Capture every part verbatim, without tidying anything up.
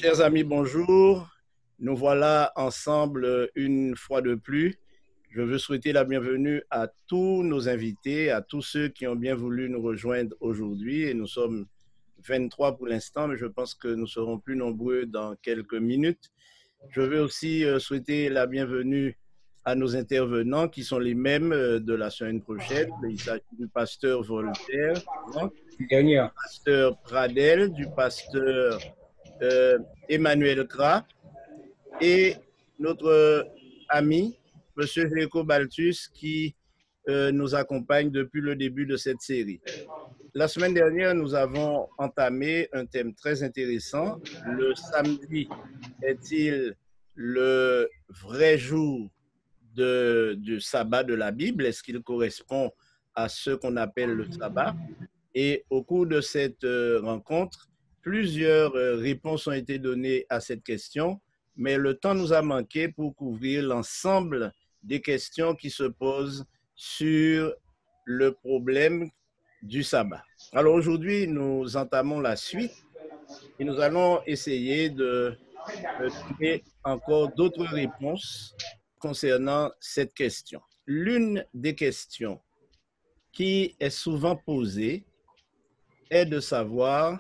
Chers amis, bonjour. Nous voilà ensemble une fois de plus. Je veux souhaiter la bienvenue à tous nos invités, à tous ceux qui ont bien voulu nous rejoindre aujourd'hui. Et nous sommes vingt-trois pour l'instant, mais je pense que nous serons plus nombreux dans quelques minutes. Je veux aussi souhaiter la bienvenue à nos intervenants qui sont les mêmes de la semaine prochaine. Il s'agit du pasteur Voltaire, du pasteur Pradel, du pasteur euh, Emmanuel Gras et notre ami, M. Jéricho Baltus, qui euh, nous accompagne depuis le début de cette série. La semaine dernière, nous avons entamé un thème très intéressant. Le samedi est-il le vrai jour de, du sabbat de la Bible? Est-ce qu'il correspond à ce qu'on appelle le sabbat? Et au cours de cette euh, rencontre, plusieurs euh, réponses ont été données à cette question, mais le temps nous a manqué pour couvrir l'ensemble des questions qui se posent sur le problème du sabbat. Alors aujourd'hui, nous entamons la suite et nous allons essayer de, de trouver encore d'autres réponses concernant cette question. L'une des questions qui est souvent posée est de savoir,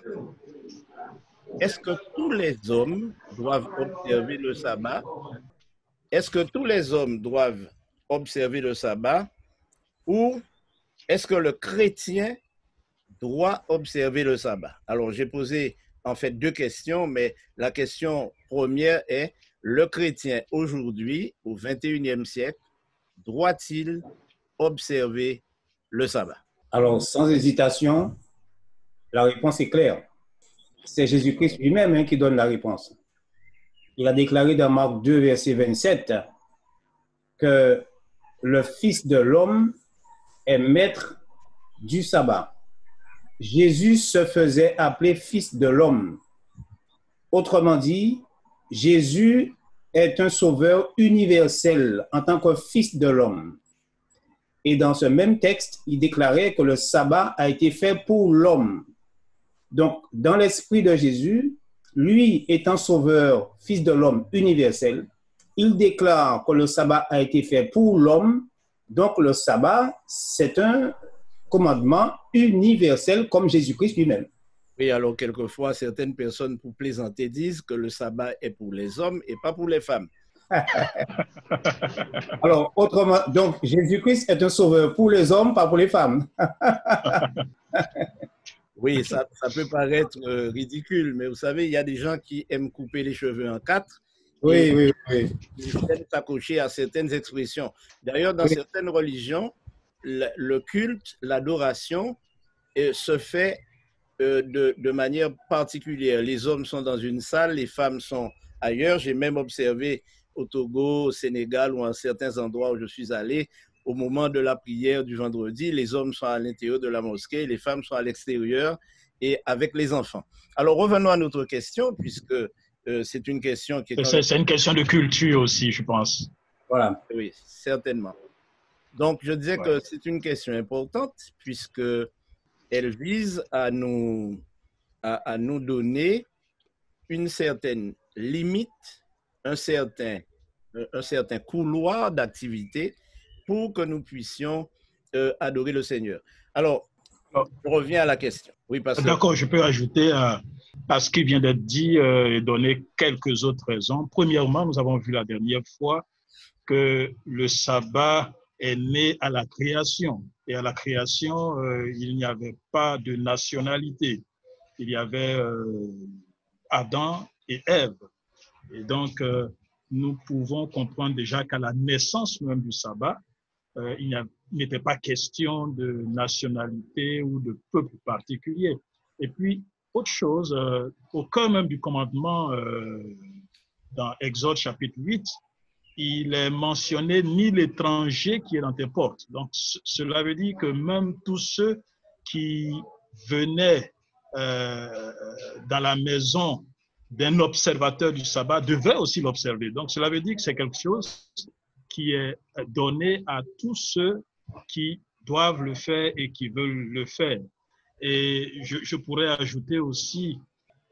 est-ce que tous les hommes doivent observer le sabbat? Est-ce que tous les hommes doivent observer le sabbat? Ou est-ce que le chrétien doit observer le sabbat? Alors, j'ai posé en fait deux questions, mais la question première est, le chrétien aujourd'hui, au vingt et unième siècle, doit-il observer le sabbat? Alors, sans hésitation, la réponse est claire. C'est Jésus-Christ lui-même hein, qui donne la réponse. Il a déclaré dans Marc deux, verset vingt-sept, que le Fils de l'homme est maître du sabbat. Jésus se faisait appeler Fils de l'homme. Autrement dit, Jésus est un sauveur universel en tant que Fils de l'homme. Et dans ce même texte, il déclarait que le sabbat a été fait pour l'homme. Donc, dans l'esprit de Jésus, lui étant sauveur, Fils de l'homme universel, il déclare que le sabbat a été fait pour l'homme. Donc, le sabbat, c'est un commandement universel comme Jésus-Christ lui-même. Oui, alors quelquefois, certaines personnes, pour plaisanter, disent que le sabbat est pour les hommes et pas pour les femmes. Alors, autrement, donc Jésus-Christ est un sauveur pour les hommes, pas pour les femmes. Oui, ça, ça peut paraître euh, ridicule, mais vous savez, il y a des gens qui aiment couper les cheveux en quatre. Oui, oui, oui. Ils aiment s'accrocher à certaines expressions. D'ailleurs, dans oui. certaines religions, le, le culte, l'adoration euh, se fait euh, de, de manière particulière. Les hommes sont dans une salle, les femmes sont ailleurs. J'ai même observé au Togo, au Sénégal ou en certains endroits où je suis allé, au moment de la prière du vendredi, les hommes sont à l'intérieur de la mosquée, les femmes sont à l'extérieur et avec les enfants. Alors revenons à notre question, puisque euh, c'est une question qui est... C'est, c'est une question de culture aussi, je pense. Voilà. Oui, certainement. Donc je disais ouais. que c'est une question importante, puisqu'elle vise à nous, à, à nous donner une certaine limite, un certain, un certain couloir d'activité pour que nous puissions euh, adorer le Seigneur. Alors, oh. je reviens à la question. Oui, parce que... D'accord, je peux ajouter à, à ce qui vient d'être dit euh, et donner quelques autres raisons. Premièrement, nous avons vu la dernière fois que le sabbat est né à la création. Et à la création, euh, il n'y avait pas de nationalité. Il y avait euh, Adam et Ève. Et donc, euh, nous pouvons comprendre déjà qu'à la naissance même du sabbat, euh, il n'était pas question de nationalité ou de peuple particulier. Et puis, autre chose, euh, au cœur même du commandement, euh, dans Exode chapitre huit, il est mentionné ni l'étranger qui est dans tes portes. Donc, c- cela veut dire que même tous ceux qui venaient euh, dans la maison d'un observateur du sabbat devaient aussi l'observer. Donc, cela veut dire que c'est quelque chose qui est donné à tous ceux qui doivent le faire et qui veulent le faire. Et je, je pourrais ajouter aussi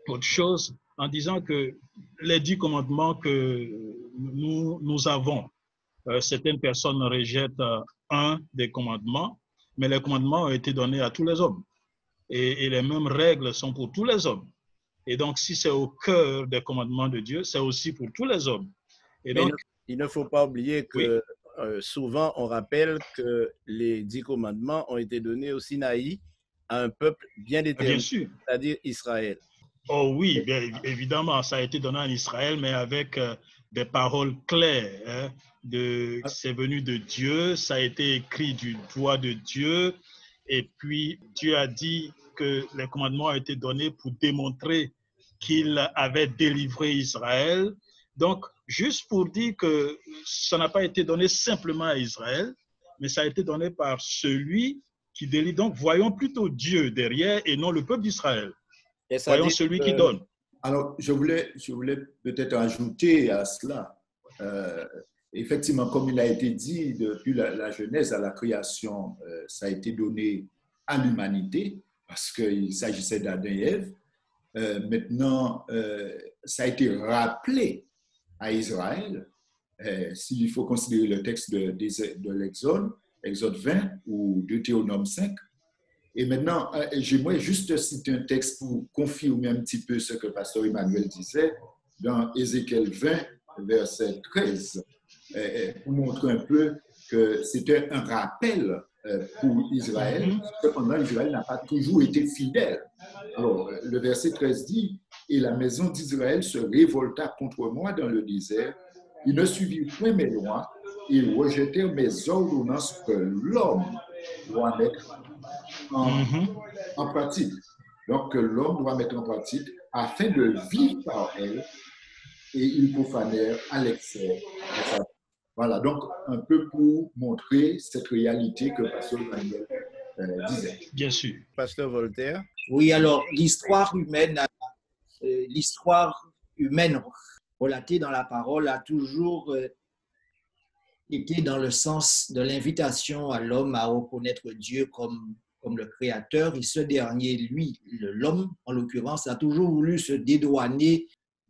autre chose en disant que les dix commandements que nous, nous avons, euh, certaines personnes rejettent euh, un des commandements, mais les commandements ont été donnés à tous les hommes. Et, et les mêmes règles sont pour tous les hommes. Et donc, si c'est au cœur des commandements de Dieu, c'est aussi pour tous les hommes. Et Mais donc, il ne faut pas oublier que oui. euh, souvent on rappelle que les dix commandements ont été donnés au Sinaï à un peuple bien déterminé, Bien sûr. c'est-à-dire Israël. Oh oui, bien évidemment, ça a été donné en Israël, mais avec euh, des paroles claires. Hein, de, c'est venu de Dieu, ça a été écrit du doigt de Dieu. Et puis, Dieu a dit que les commandements ont été donnés pour démontrer qu'il avait délivré Israël. Donc, juste pour dire que ça n'a pas été donné simplement à Israël, mais ça a été donné par celui qui délivre. Donc, voyons plutôt Dieu derrière et non le peuple d'Israël. Voyons celui qui donne. Alors, je voulais, je voulais peut-être ajouter à cela. Euh, effectivement, comme il a été dit, depuis la, la Genèse à la création, euh, ça a été donné à l'humanité parce qu'il s'agissait d'Adam et Ève. Euh, maintenant, euh, ça a été rappelé à Israël. Euh, s'il faut considérer le texte de, de, de l'Exode, Exode vingt ou Deutéronome cinq. Et maintenant, j'aimerais juste citer un texte pour confirmer un petit peu ce que Pasteur Emmanuel disait dans Ézéchiel vingt, verset treize, pour montrer un peu que c'était un rappel pour Israël. Cependant, Israël n'a pas toujours été fidèle. Alors, le verset treize dit « Et la maison d'Israël se révolta contre moi dans le désert. Ils ne suivirent point mes lois et rejetèrent mes ordonnances que l'homme doit mettre En, mm-hmm. en pratique. Donc, l'homme doit mettre en pratique afin de vivre par elle et ils profanèrent à l'excès. Voilà, donc un peu pour montrer cette réalité que Pasteur Emmanuel euh, disait. Bien sûr. Pasteur Voltaire. Oui, alors l'histoire humaine, euh, l'histoire humaine relatée dans la parole a toujours euh, été dans le sens de l'invitation à l'homme à reconnaître Dieu comme comme le Créateur, et ce dernier, lui, l'homme, en l'occurrence, a toujours voulu se dédouaner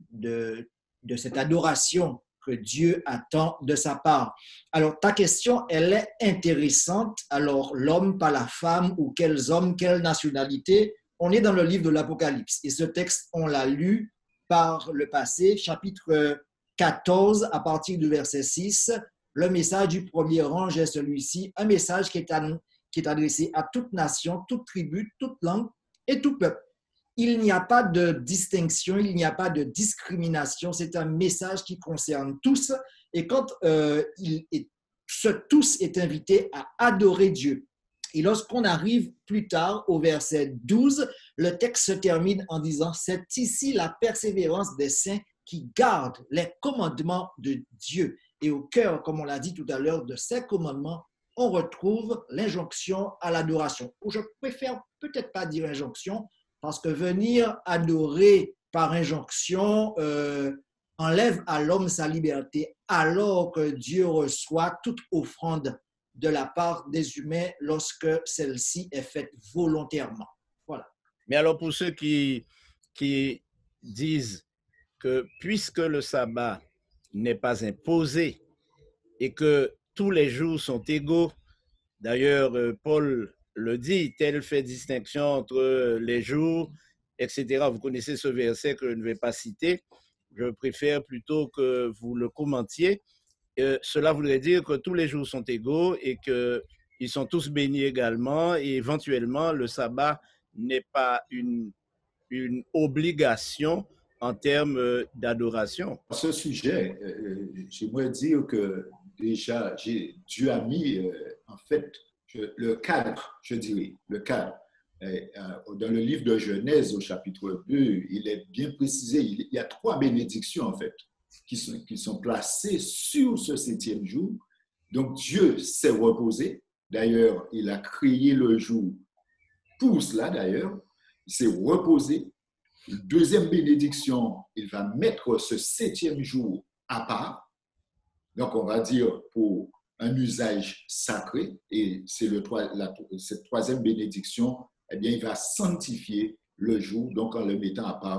de, de cette adoration que Dieu attend de sa part. Alors, ta question, elle est intéressante. Alors, l'homme, pas la femme, ou quels hommes, quelle nationalité? On est dans le livre de l'Apocalypse, et ce texte, on l'a lu par le passé, chapitre quatorze, à partir du verset six. Le message du premier ange est celui-ci, un message qui est un qui est adressé à toute nation, toute tribu, toute langue et tout peuple. Il n'y a pas de distinction, il n'y a pas de discrimination. C'est un message qui concerne tous. Et quand euh, il est, ce tous est invité à adorer Dieu. Et lorsqu'on arrive plus tard au verset douze, le texte se termine en disant « C'est ici la persévérance des saints qui gardent les commandements de Dieu. » Et au cœur, comme on l'a dit tout à l'heure, de ces commandements, on retrouve l'injonction à l'adoration. Je préfère peut-être pas dire injonction, parce que venir adorer par injonction euh, enlève à l'homme sa liberté, alors que Dieu reçoit toute offrande de la part des humains lorsque celle-ci est faite volontairement. Voilà. Mais alors pour ceux qui, qui disent que puisque le sabbat n'est pas imposé et que tous les jours sont égaux. D'ailleurs, Paul le dit, tel fait distinction entre les jours, et cetera. Vous connaissez ce verset que je ne vais pas citer. Je préfère plutôt que vous le commentiez. Euh, cela voudrait dire que tous les jours sont égaux et qu'ils sont tous bénis également. Et éventuellement, le sabbat n'est pas une, une obligation en termes d'adoration. À ce sujet, euh, j'aimerais dire que déjà, Dieu a mis, euh, en fait, le cadre, je dirais, le cadre. Euh, dans le livre de Genèse, au chapitre deux, il est bien précisé, il y a trois bénédictions, en fait, qui sont, qui sont placées sur ce septième jour. Donc, Dieu s'est reposé. D'ailleurs, il a créé le jour pour cela, d'ailleurs. Il s'est reposé. Deuxième bénédiction, il va mettre ce septième jour à part. Donc, on va dire pour un usage sacré. Et c'est le, la, cette troisième bénédiction, eh bien, il va sanctifier le jour, donc en le mettant à part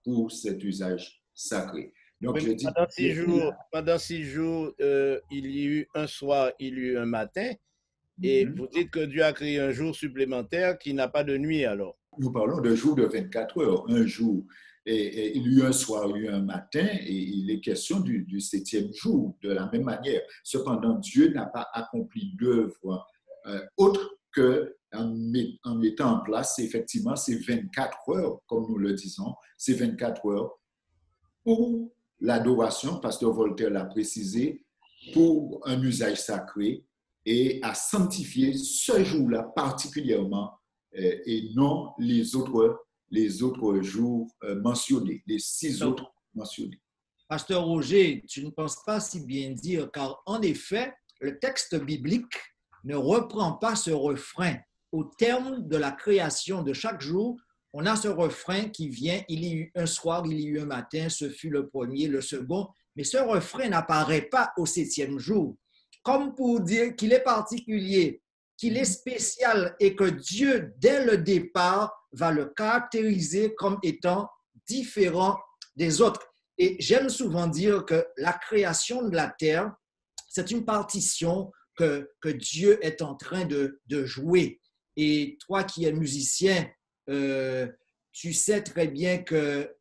pour cet usage sacré. Donc, Oui, je dis, pendant six jours, pendant six jours euh, il y a eu un soir, il y a eu un matin, et Mhm. vous dites que Dieu a créé un jour supplémentaire qui n'a pas de nuit alors. Nous parlons de jours de vingt-quatre heures, un jour. Et, et il y a eu un soir, il y a eu un matin, et il est question du, du septième jour, de la même manière. Cependant, Dieu n'a pas accompli d'œuvre euh, autre que en, met, en mettant en place, effectivement, ces vingt-quatre heures, comme nous le disons, ces vingt-quatre heures pour l'adoration, Pasteur Voltaire l'a précisé, pour un usage sacré et à sanctifier ce jour-là particulièrement euh, et non les autres, les autres jours euh, mentionnés, les six autres mentionnés. Pasteur Roger, tu ne penses pas si bien dire, car en effet, le texte biblique ne reprend pas ce refrain. Au terme de la création de chaque jour, on a ce refrain qui vient, il y a eu un soir, il y a eu un matin, ce fut le premier, le second, mais ce refrain n'apparaît pas au septième jour, comme pour dire qu'il est particulier, qu'il est spécial et que Dieu, dès le départ, va le caractériser comme étant différent des autres. Et j'aime souvent dire que la création de la terre, c'est une partition que, que Dieu est en train de, de jouer. Et toi qui es musicien, euh, tu sais très bien que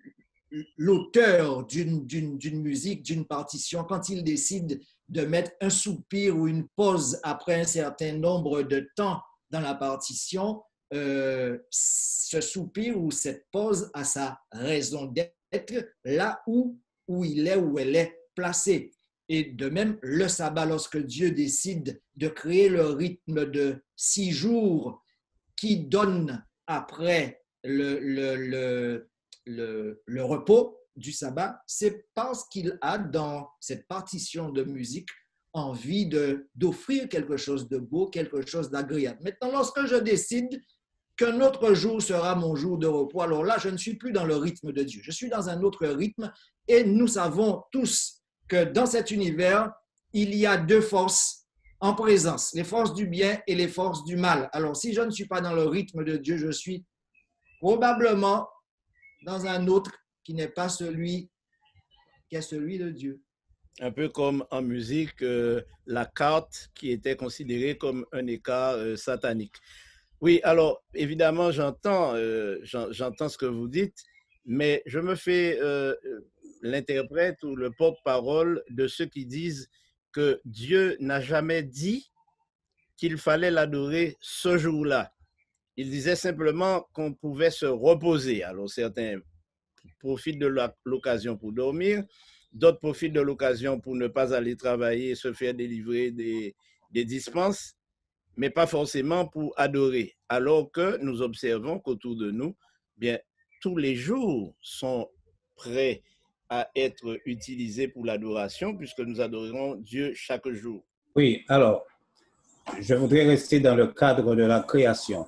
l'auteur d'une, d'une, d'une musique, d'une partition, quand il décide de mettre un soupir ou une pause après un certain nombre de temps dans la partition, euh, ce soupir ou cette pause a sa raison d'être là où, où il est, où elle est placée. Et de même, le sabbat, lorsque Dieu décide de créer le rythme de six jours qui donne après le, le, le, le, le repos du sabbat, c'est parce qu'il a dans cette partition de musique envie de, d'offrir quelque chose de beau, quelque chose d'agréable. Maintenant, lorsque je décide qu'un autre jour sera mon jour de repos, alors là, je ne suis plus dans le rythme de Dieu. Je suis dans un autre rythme et nous savons tous que dans cet univers, il y a deux forces en présence, les forces du bien et les forces du mal. Alors, si je ne suis pas dans le rythme de Dieu, je suis probablement dans un autre qui n'est pas celui qui est celui de Dieu. Un peu comme en musique, euh, la carte qui était considérée comme un écart euh, satanique. Oui, alors évidemment, j'entends, euh, j'entends ce que vous dites, mais je me fais euh, l'interprète ou le porte-parole de ceux qui disent que Dieu n'a jamais dit qu'il fallait l'adorer ce jour-là. Il disait simplement qu'on pouvait se reposer. Alors certains profitent de l'occasion pour dormir, d'autres profitent de l'occasion pour ne pas aller travailler et se faire délivrer des, des dispenses, mais pas forcément pour adorer. Alors que nous observons qu'autour de nous, bien, tous les jours sont prêts à être utilisés pour l'adoration, puisque nous adorons Dieu chaque jour. Oui, alors, je voudrais rester dans le cadre de la création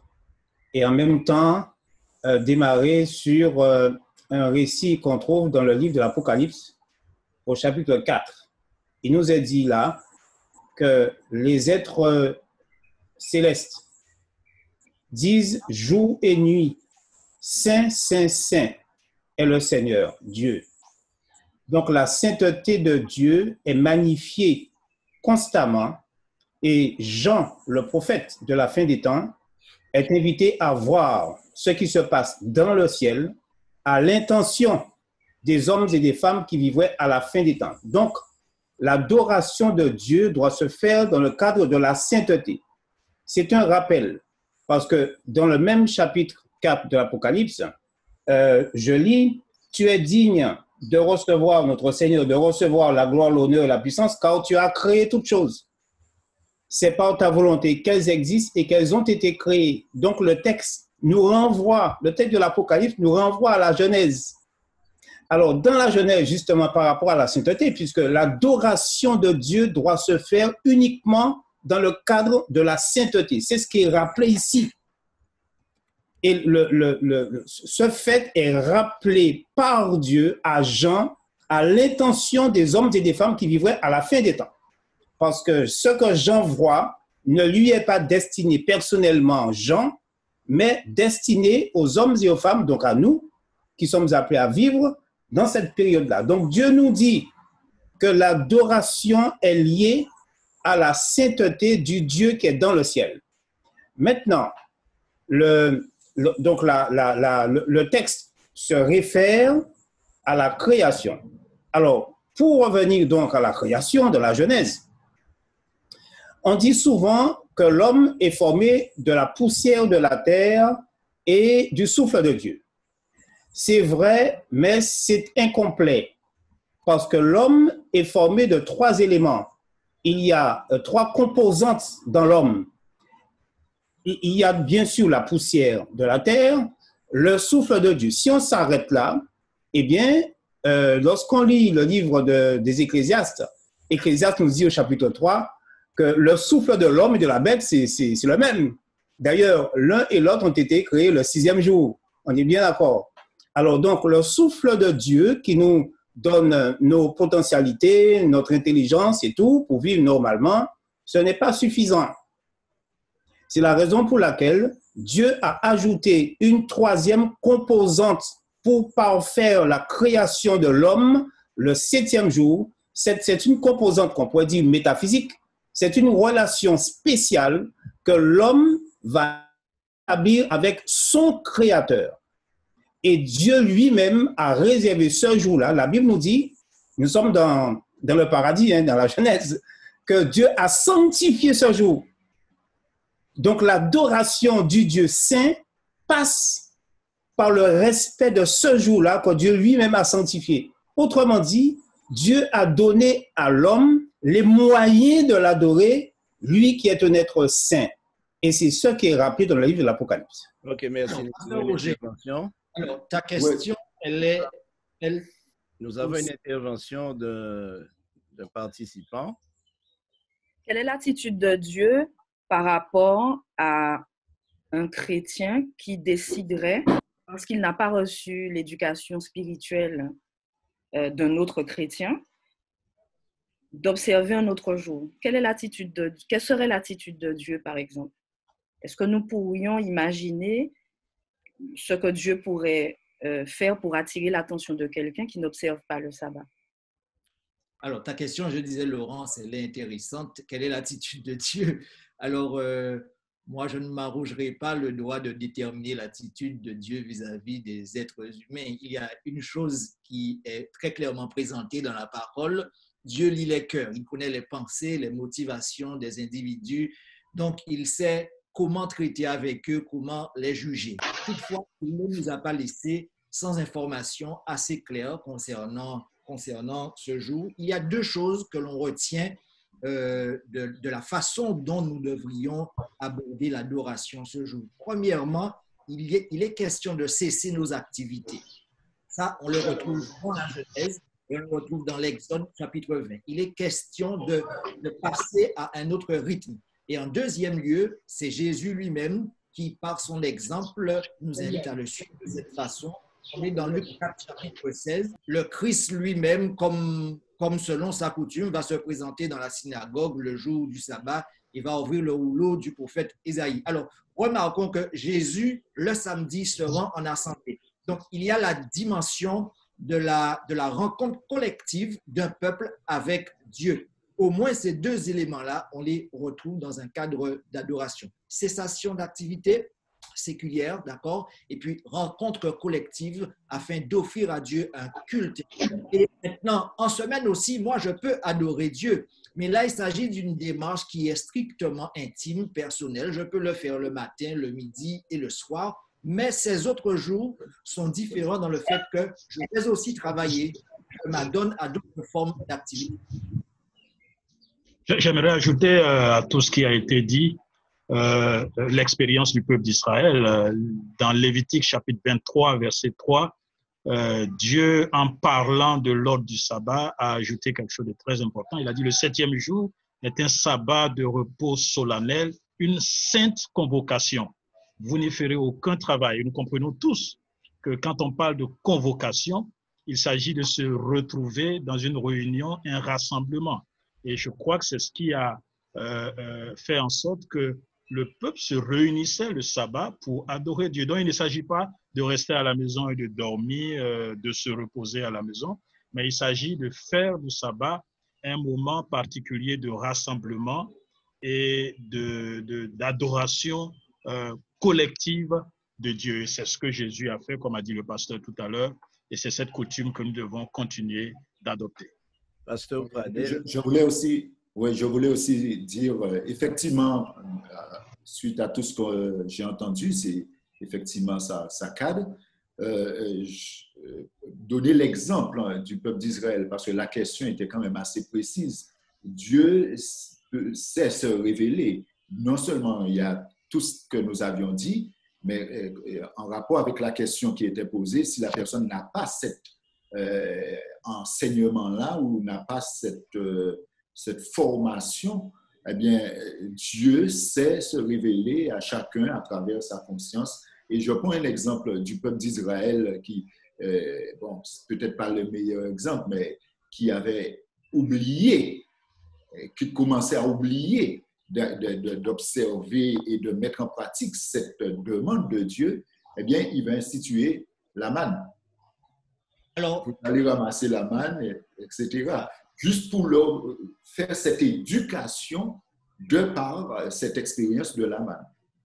et en même temps euh, démarrer sur euh, un récit qu'on trouve dans le livre de l'Apocalypse au chapitre quatre. Il nous est dit là que les êtres célestes disent jour et nuit, Saint, Saint, Saint est le Seigneur, Dieu. Donc la sainteté de Dieu est magnifiée constamment et Jean, le prophète de la fin des temps, est invité à voir ce qui se passe dans le ciel à l'intention des hommes et des femmes qui vivraient à la fin des temps. Donc, l'adoration de Dieu doit se faire dans le cadre de la sainteté. C'est un rappel, parce que dans le même chapitre quatre de l'Apocalypse, euh, je lis « Tu es digne de recevoir notre Seigneur, de recevoir la gloire, l'honneur et la puissance, car tu as créé toutes choses. C'est par ta volonté qu'elles existent et qu'elles ont été créées. » Donc le texte nous renvoie, le texte de l'Apocalypse nous renvoie à la Genèse. Alors, dans la Genèse, justement, par rapport à la sainteté, puisque l'adoration de Dieu doit se faire uniquement dans le cadre de la sainteté. C'est ce qui est rappelé ici. Et le, le, le, ce fait est rappelé par Dieu à Jean à l'intention des hommes et des femmes qui vivraient à la fin des temps. Parce que ce que Jean voit ne lui est pas destiné personnellement, Jean, mais destiné aux hommes et aux femmes, donc à nous, qui sommes appelés à vivre dans cette période-là. Donc Dieu nous dit que l'adoration est liée à la sainteté du Dieu qui est dans le ciel. Maintenant, le, le, donc la, la, la, le, le texte se réfère à la création. Alors, pour revenir donc à la création de la Genèse, on dit souvent que l'homme est formé de la poussière de la terre et du souffle de Dieu. C'est vrai, mais c'est incomplet, parce que l'homme est formé de trois éléments. Il y a euh, trois composantes dans l'homme. Il y a bien sûr la poussière de la terre, le souffle de Dieu. Si on s'arrête là, eh bien, euh, lorsqu'on lit le livre de, des Ecclésiastes, Ecclésiaste nous dit au chapitre trois que le souffle de l'homme et de la bête, c'est, c'est, c'est le même. D'ailleurs, l'un et l'autre ont été créés le sixième jour. On est bien d'accord. Alors donc, le souffle de Dieu qui nous donne nos potentialités, notre intelligence et tout pour vivre normalement, ce n'est pas suffisant. C'est la raison pour laquelle Dieu a ajouté une troisième composante pour parfaire la création de l'homme le septième jour. C'est, c'est une composante qu'on pourrait dire métaphysique. C'est une relation spéciale que l'homme va établir avec son Créateur. Et Dieu lui-même a réservé ce jour-là. La Bible nous dit, nous sommes dans, dans le paradis, hein, dans la Genèse, que Dieu a sanctifié ce jour. Donc l'adoration du Dieu saint passe par le respect de ce jour-là que Dieu lui-même a sanctifié. Autrement dit, Dieu a donné à l'homme les moyens de l'adorer, lui qui est un être saint. Et c'est ce qui est rappelé dans le livre de l'Apocalypse. Ok, merci. Alors, Roger, alors, ta question, ouais. elle est... Elle... Nous avons une intervention de, de participants. Quelle est l'attitude de Dieu par rapport à un chrétien qui déciderait, parce qu'il n'a pas reçu l'éducation spirituelle euh, d'un autre chrétien, d'observer un autre jour? Quelle est l'attitude de, quelle serait l'attitude de Dieu, par exemple? Est-ce que nous pourrions imaginer ce que Dieu pourrait euh, faire pour attirer l'attention de quelqu'un qui n'observe pas le sabbat? Alors, ta question, je disais, Laurence, elle est intéressante. Quelle est l'attitude de Dieu? Alors, euh, moi, je ne m'arrogerai pas le droit de déterminer l'attitude de Dieu vis-à-vis des êtres humains. Il y a une chose qui est très clairement présentée dans la parole. Dieu lit les cœurs, il connaît les pensées, les motivations des individus. Donc, il sait comment traiter avec eux, comment les juger. Toutefois, il ne nous a pas laissé sans information assez claire concernant, concernant ce jour. Il y a deux choses que l'on retient euh, de, de la façon dont nous devrions aborder l'adoration ce jour. Premièrement, il est, il est question de cesser nos activités. Ça, on le retrouve dans la Genèse et on le retrouve dans l'Exode chapitre vingt. Il est question de, de passer à un autre rythme. Et en deuxième lieu, c'est Jésus lui-même qui, par son exemple, nous invite à le suivre de cette façon. On est dans Luc quatre, chapitre seize. Le Christ lui-même, comme, comme selon sa coutume, va se présenter dans la synagogue le jour du sabbat. Il va ouvrir le rouleau du prophète Ésaïe. Alors, remarquons que Jésus, le samedi, se rend en assemblée. Donc, il y a la dimension de la, de la rencontre collective d'un peuple avec Dieu. Au moins, ces deux éléments-là, on les retrouve dans un cadre d'adoration. Cessation d'activité séculière, d'accord? Et puis, rencontre collective afin d'offrir à Dieu un culte. Et maintenant, en semaine aussi, moi, je peux adorer Dieu. Mais là, il s'agit d'une démarche qui est strictement intime, personnelle. Je peux le faire le matin, le midi et le soir. Mais ces autres jours sont différents dans le fait que je vais aussi travailler. Je m'adonne à d'autres formes d'activité. J'aimerais ajouter euh, à tout ce qui a été dit euh, l'expérience du peuple d'Israël. Euh, dans Lévitique chapitre vingt-trois, verset trois, euh, Dieu, en parlant de l'ordre du sabbat, a ajouté quelque chose de très important. Il a dit le septième jour est un sabbat de repos solennel, une sainte convocation. Vous n'y ferez aucun travail. Nous comprenons tous que quand on parle de convocation, il s'agit de se retrouver dans une réunion, un rassemblement. Et je crois que c'est ce qui a euh, euh, fait en sorte que le peuple se réunissait le sabbat pour adorer Dieu. Donc, il ne s'agit pas de rester à la maison et de dormir, euh, de se reposer à la maison, mais il s'agit de faire du sabbat un moment particulier de rassemblement et de, de, d'adoration euh, collective de Dieu. C'est ce que Jésus a fait, comme a dit le pasteur tout à l'heure, et c'est cette coutume que nous devons continuer d'adopter. Pasteur Pradel. Je, je voulais aussi, oui, je voulais aussi dire, euh, effectivement, euh, suite à tout ce que euh, j'ai entendu, c'est effectivement ça, ça cadre. Euh, je, euh, donner l'exemple hein, du peuple d'Israël, parce que la question était quand même assez précise. Dieu sait se révéler. Non seulement il y a tout ce que nous avions dit, mais euh, en rapport avec la question qui était posée, si la personne n'a pas cet euh, enseignement-là ou n'a pas cette, euh, cette formation, eh bien, Dieu sait se révéler à chacun à travers sa conscience. Et je prends un exemple du peuple d'Israël qui, euh, bon, c'est peut-être pas le meilleur exemple, mais qui avait oublié, qui commençait à oublier d'observer et de mettre en pratique cette demande de Dieu, eh bien, il va instituer la manne. Alors, vous allez ramasser la manne, et cetera, juste pour leur faire cette éducation de par cette expérience de la manne.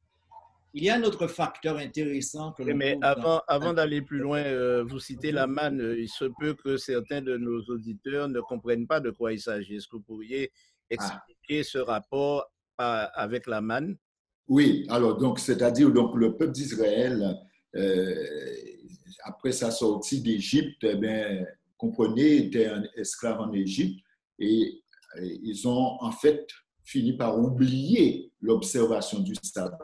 Il y a un autre facteur intéressant que l'on Mais trouve avant, dans... avant d'aller plus loin, euh, vous citez la manne. Il se peut que certains de nos auditeurs ne comprennent pas de quoi il s'agit. Est-ce que vous pourriez expliquer ah. ce rapport à, avec la manne? Oui, alors donc c'est-à-dire donc le peuple d'Israël, euh, après sa sortie d'Égypte, eh bien, comprenez, était un esclave en Égypte et, et ils ont en fait fini par oublier l'observation du sabbat.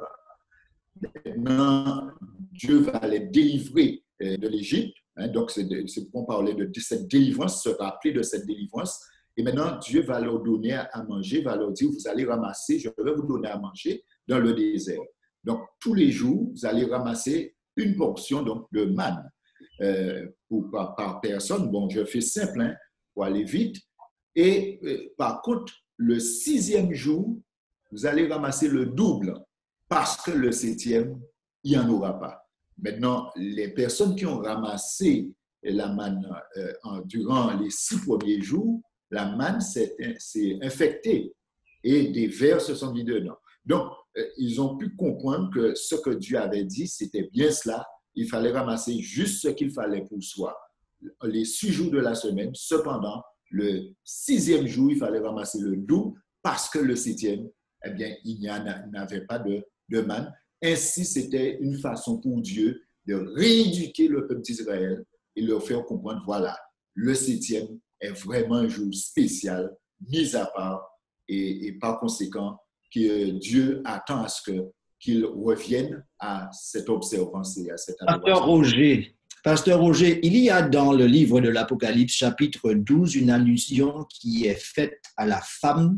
Maintenant, Dieu va les délivrer de l'Égypte. Hein, donc, c'est pour parler de, de cette délivrance, se rappeler de cette délivrance. Et maintenant, Dieu va leur donner à manger, va leur dire, vous allez ramasser, je vais vous donner à manger dans le désert. Donc, tous les jours, vous allez ramasser une portion donc, de manne euh, pour, par, par personne. Bon, je fais simple hein, pour aller vite. Et euh, par contre, le sixième jour, vous allez ramasser le double. Parce que le septième, il n'y en aura pas. Maintenant, les personnes qui ont ramassé la manne euh, durant les six premiers jours, la manne s'est infectée et des vers se sont mis dedans. Donc, euh, ils ont pu comprendre que ce que Dieu avait dit, c'était bien cela. Il fallait ramasser juste ce qu'il fallait pour soi, les six jours de la semaine. Cependant, le sixième jour, il fallait ramasser le double parce que le septième, eh bien, il n'y en avait pas de de manne. Ainsi, c'était une façon pour Dieu de rééduquer le peuple d'Israël et leur faire comprendre, voilà, le septième est vraiment un jour spécial, mis à part, et, et par conséquent, que Dieu attend à ce que, qu'ils reviennent à cette observance et à cette adoration. Pasteur Roger, Pasteur Roger, il y a dans le livre de l'Apocalypse, chapitre douze, une allusion qui est faite à la femme,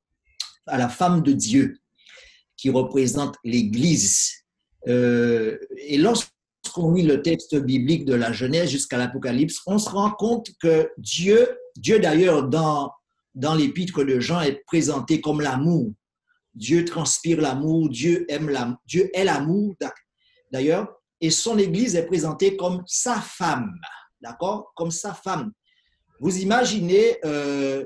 à la femme de Dieu, qui représente l'Église. Euh, et lorsqu'on lit le texte biblique de la Genèse jusqu'à l'Apocalypse, on se rend compte que Dieu, Dieu d'ailleurs, dans, dans l'épître de Jean, est présenté comme l'amour. Dieu transpire l'amour, Dieu aime l'amour, Dieu est l'amour, d'ailleurs, et son Église est présentée comme sa femme, d'accord? Comme sa femme. Vous imaginez euh,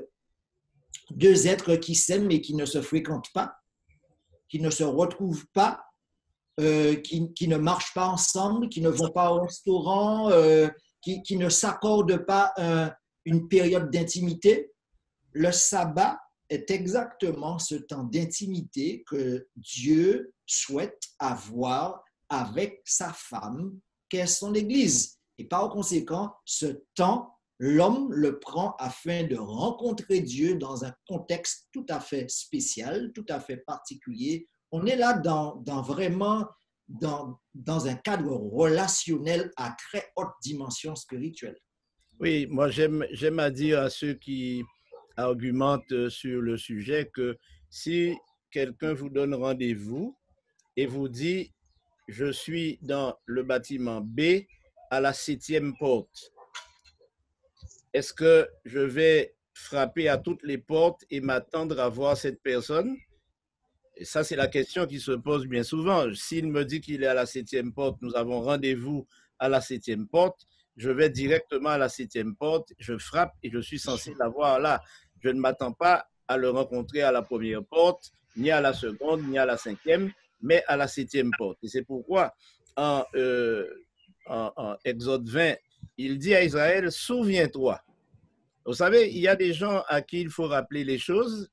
deux êtres qui s'aiment et qui ne se fréquentent pas, qui ne se retrouvent pas, euh, qui, qui ne marchent pas ensemble, qui ne vont pas au restaurant, euh, qui, qui ne s'accordent pas euh, une période d'intimité. Le sabbat est exactement ce temps d'intimité que Dieu souhaite avoir avec sa femme, qu'est son Église. Et par conséquent, ce temps, l'homme le prend afin de rencontrer Dieu dans un contexte tout à fait spécial, tout à fait particulier. On est là dans, dans vraiment dans, dans un cadre relationnel à très haute dimension spirituelle. Oui, moi j'aime, j'aime à dire à ceux qui argumentent sur le sujet que si quelqu'un vous donne rendez-vous et vous dit « je suis dans le bâtiment B à la septième porte », est-ce que je vais frapper à toutes les portes et m'attendre à voir cette personne? Et ça, c'est la question qui se pose bien souvent. S'il me dit qu'il est à la septième porte, nous avons rendez-vous à la septième porte, je vais directement à la septième porte, je frappe et je suis censé l'avoir là. Je ne m'attends pas à le rencontrer à la première porte, ni à la seconde, ni à la cinquième, mais à la septième porte. Et c'est pourquoi, en, euh, en, en Exode vingt, il dit à Israël, souviens-toi. Vous savez, il y a des gens à qui il faut rappeler les choses,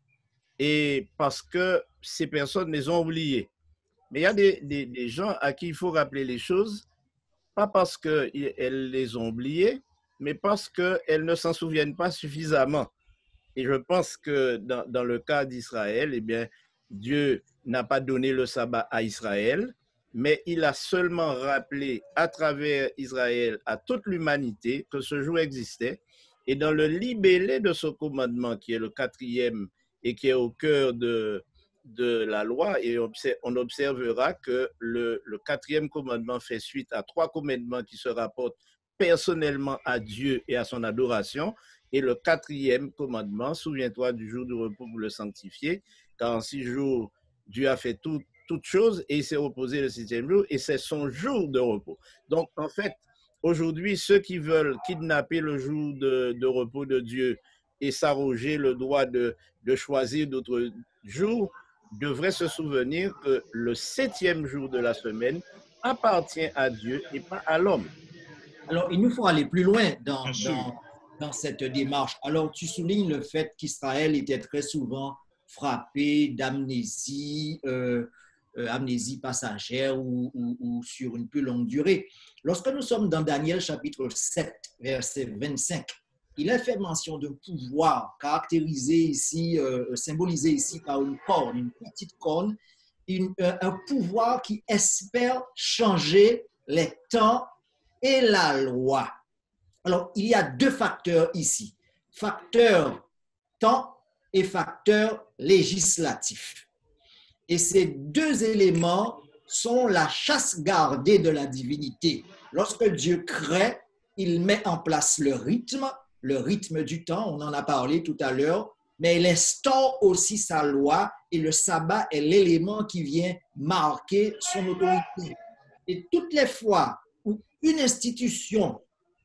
et parce que ces personnes les ont oubliées. Mais il y a des, des, des gens à qui il faut rappeler les choses, pas parce qu'elles les ont oubliées, mais parce qu'elles ne s'en souviennent pas suffisamment. Et je pense que dans, dans le cas d'Israël, eh bien, Dieu n'a pas donné le sabbat à Israël, mais il a seulement rappelé à travers Israël à toute l'humanité que ce jour existait. Et dans le libellé de ce commandement, qui est le quatrième et qui est au cœur de, de la loi, et on observera que le, le quatrième commandement fait suite à trois commandements qui se rapportent personnellement à Dieu et à son adoration. Et le quatrième commandement, souviens-toi du jour du repos pour le sanctifier, car en six jours, Dieu a fait tout, toutes choses et il s'est reposé le septième jour et c'est son jour de repos. Donc, en fait, aujourd'hui, ceux qui veulent kidnapper le jour de, de repos de Dieu et s'arroger le droit de, de choisir d'autres jours devraient se souvenir que le septième jour de la semaine appartient à Dieu et pas à l'homme. Alors, il nous faut aller plus loin dans, dans, dans cette démarche. Alors, tu soulignes le fait qu'Israël était très souvent frappé d'amnésie, euh, euh, amnésie passagère ou, ou, ou sur une plus longue durée. Lorsque nous sommes dans Daniel chapitre sept, verset vingt-cinq, il est fait mention d'un pouvoir caractérisé ici, euh, symbolisé ici par une corne, une petite corne, une, un, un pouvoir qui espère changer les temps et la loi. Alors, il y a deux facteurs ici, facteur temps et facteur législatif. Et ces deux éléments sont la chasse gardée de la divinité. Lorsque Dieu crée, il met en place le rythme, le rythme du temps, on en a parlé tout à l'heure, mais il instaure aussi sa loi et le sabbat est l'élément qui vient marquer son autorité. Et toutes les fois où une institution,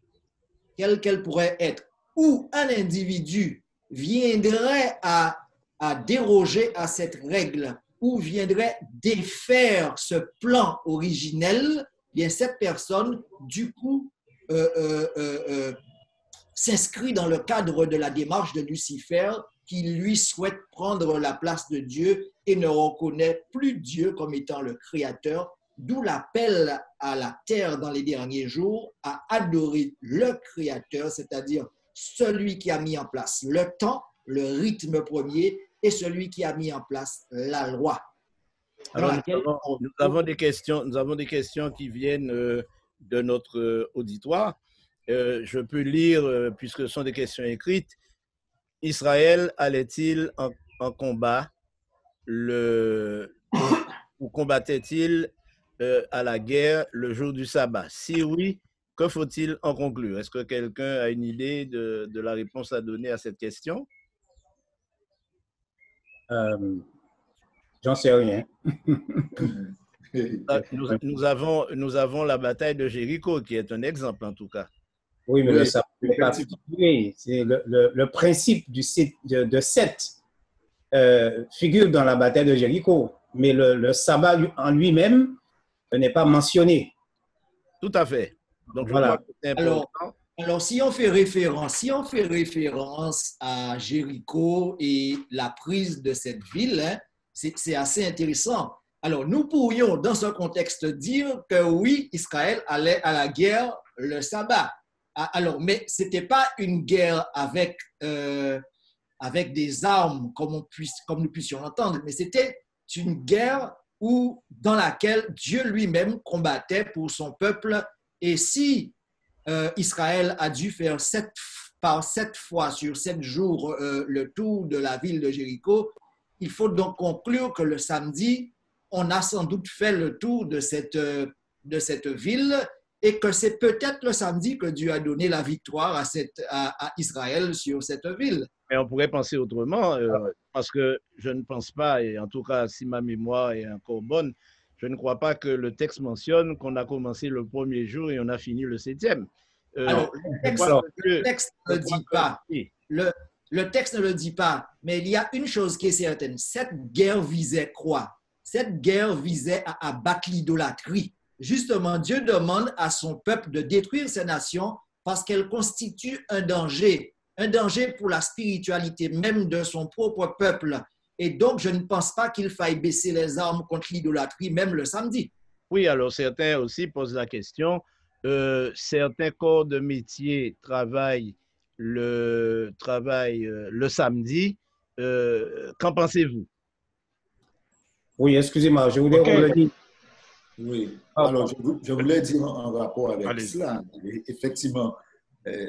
quelle qu'elle pourrait être, ou un individu viendrait à, à déroger à cette règle ou viendrait défaire ce plan originel, bien cette personne, du coup, euh, euh, euh, euh, s'inscrit dans le cadre de la démarche de Lucifer qui lui souhaite prendre la place de Dieu et ne reconnaît plus Dieu comme étant le Créateur, d'où l'appel à la terre dans les derniers jours à adorer le Créateur, c'est-à-dire celui qui a mis en place le temps, le rythme premier, et celui qui a mis en place la loi. Alors, nous avons, nous avons des questions, nous avons des questions qui viennent euh, de notre euh, auditoire. Euh, je peux lire, euh, puisque ce sont des questions écrites. Israël allait-il en, en combat le, ou combattait-il euh, à la guerre le jour du sabbat? Si oui, que faut-il en conclure? Est-ce que quelqu'un a une idée de, de la réponse à donner à cette question? Euh, J'en sais rien. nous, nous, avons, nous avons la bataille de Jéricho, qui est un exemple en tout cas. Oui, mais oui, le sabbat n'est pas particulier. C'est le, le, le principe du, de, de Seth euh, figure dans la bataille de Jéricho, mais le, le sabbat en lui-même n'est pas mentionné. Tout à fait. Donc, voilà. je crois que c'est important. Alors, alors, si on fait référence, si on fait référence à Jéricho et la prise de cette ville, hein, c'est assez intéressant. Alors, nous pourrions, dans ce contexte, dire que oui, Israël allait à la guerre le sabbat. Alors, mais ce n'était pas une guerre avec, euh, avec des armes, comme, on puisse, comme nous puissions l'entendre, mais c'était une guerre où, dans laquelle Dieu lui-même combattait pour son peuple. Et si euh, Israël a dû faire sept, par sept fois sur sept jours euh, le tour de la ville de Jéricho, il faut donc conclure que le samedi, on a sans doute fait le tour de cette, de cette ville et que c'est peut-être le samedi que Dieu a donné la victoire à, cette, à, à Israël sur cette ville. Mais on pourrait penser autrement, euh, parce que je ne pense pas, et en tout cas, si ma mémoire est encore bonne, je ne crois pas que le texte mentionne qu'on a commencé le premier jour et on a fini le septième. Euh, Alors, le texte, alors, le texte ne le dit pas. Oui. Le, le texte ne le dit pas, mais il y a une chose qui est certaine. Cette guerre visait quoi? Cette guerre visait à abattre l'idolâtrie. Justement, Dieu demande à son peuple de détruire ces nations parce qu'elles constituent un danger, un danger pour la spiritualité même de son propre peuple. Et donc, je ne pense pas qu'il faille baisser les armes contre l'idolâtrie, même le samedi. Oui, alors certains aussi posent la question, euh, certains corps de métier travaillent le, travaillent, euh, le samedi. Euh, qu'en pensez-vous? Oui, excusez-moi, je voulais Okay. revenir. Oui, Ah, alors bon. je, je voulais dire en rapport avec Allez. cela, effectivement, euh,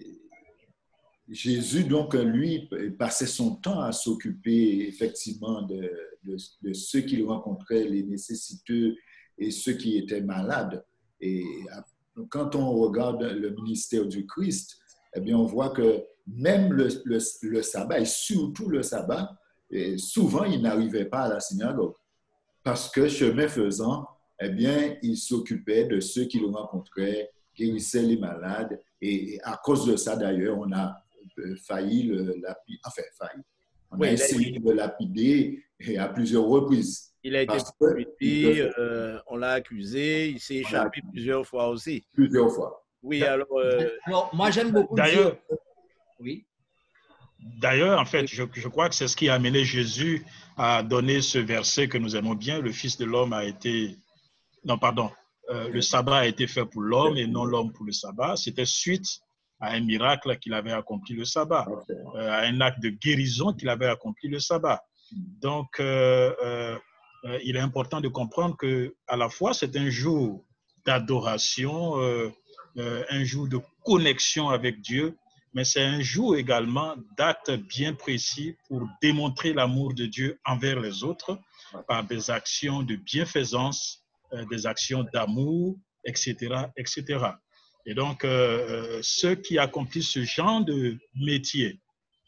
Jésus, donc, lui, passait son temps à s'occuper effectivement de, de, de ceux qu'il rencontrait, les nécessiteux et ceux qui étaient malades. Et quand on regarde le ministère du Christ, eh bien, on voit que même le, le, le sabbat, et surtout le sabbat, et souvent, il n'arrivait pas à la synagogue. Parce que chemin faisant, eh bien, il s'occupait de ceux qu'il rencontrait, guérissait les malades. Et à cause de ça, d'ailleurs, on a failli le lapider. Enfin, failli. On Oui, a il a essayé été- de le lapider et à plusieurs reprises. Il a été Parce que il poursuivi, le- euh, on l'a accusé, il s'est On l'a échappé plusieurs fois aussi. plusieurs fois. Oui, alors, euh, Alors, moi, j'aime beaucoup dire... D'ailleurs, Oui. D'ailleurs, en fait, je, je crois que c'est ce qui a amené Jésus à donner ce verset que nous aimons bien. Le Fils de l'homme a été... Non, pardon. Euh, le sabbat a été fait pour l'homme et non l'homme pour le sabbat. C'était suite à un miracle qu'il avait accompli le sabbat, Ok. euh, à un acte de guérison qu'il avait accompli le sabbat. Donc, euh, euh, euh, il est important de comprendre que à la fois c'est un jour d'adoration, euh, euh, un jour de connexion avec Dieu, mais c'est un jour également d'actes bien précis pour démontrer l'amour de Dieu envers les autres par des actions de bienfaisance, euh, des actions d'amour, et cetera, et cetera. Et donc, euh, ceux qui accomplissent ce genre de métier,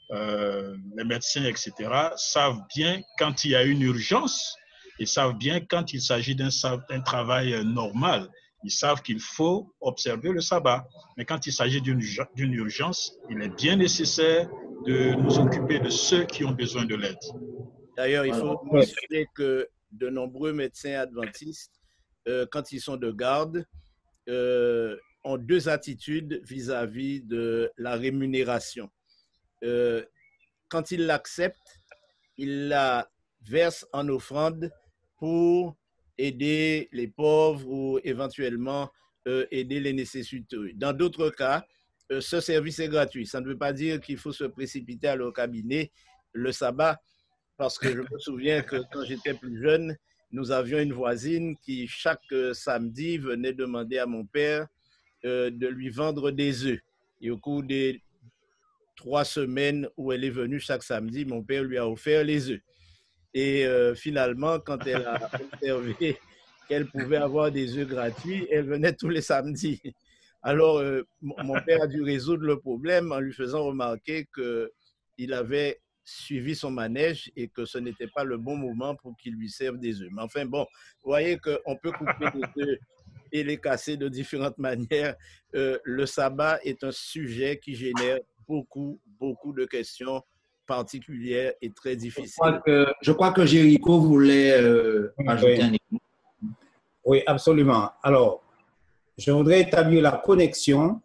euh, les médecins, et cetera, savent bien quand il y a une urgence, ils savent bien quand il s'agit d'un d'un travail normal. Ils savent qu'il faut observer le sabbat. Mais quand il s'agit d'une d'une urgence, il est bien nécessaire de nous occuper de ceux qui ont besoin de l'aide. d'ailleurs, il faut Ouais. mentionner que de nombreux médecins adventistes, euh, quand ils sont de garde, euh, ont deux attitudes vis-à-vis de la rémunération. Euh, quand ils l'acceptent, ils la versent en offrande pour aider les pauvres ou éventuellement euh, aider les nécessiteux. Dans d'autres cas, euh, ce service est gratuit. Ça ne veut pas dire qu'il faut se précipiter à leur cabinet le sabbat, parce que je me souviens que quand j'étais plus jeune, nous avions une voisine qui, chaque euh, samedi, venait demander à mon père euh, de lui vendre des œufs. Et au cours des trois semaines où elle est venue chaque samedi, mon père lui a offert les œufs. Et euh, finalement, quand elle a observé qu'elle pouvait avoir des œufs gratuits, elle venait tous les samedis. Alors, euh, mon père a dû résoudre le problème en lui faisant remarquer qu'il avait suivi son manège et que ce n'était pas le bon moment pour qu'il lui serve des œufs. Mais enfin, bon, vous voyez qu'on peut couper des œufs et les casser de différentes manières. Euh, le sabbat est un sujet qui génère beaucoup, beaucoup de questions particulières et très Je difficiles. crois que, je crois que Jéricho voulait euh, Oui. ajouter un élément. Oui, absolument. Alors, je voudrais établir la connexion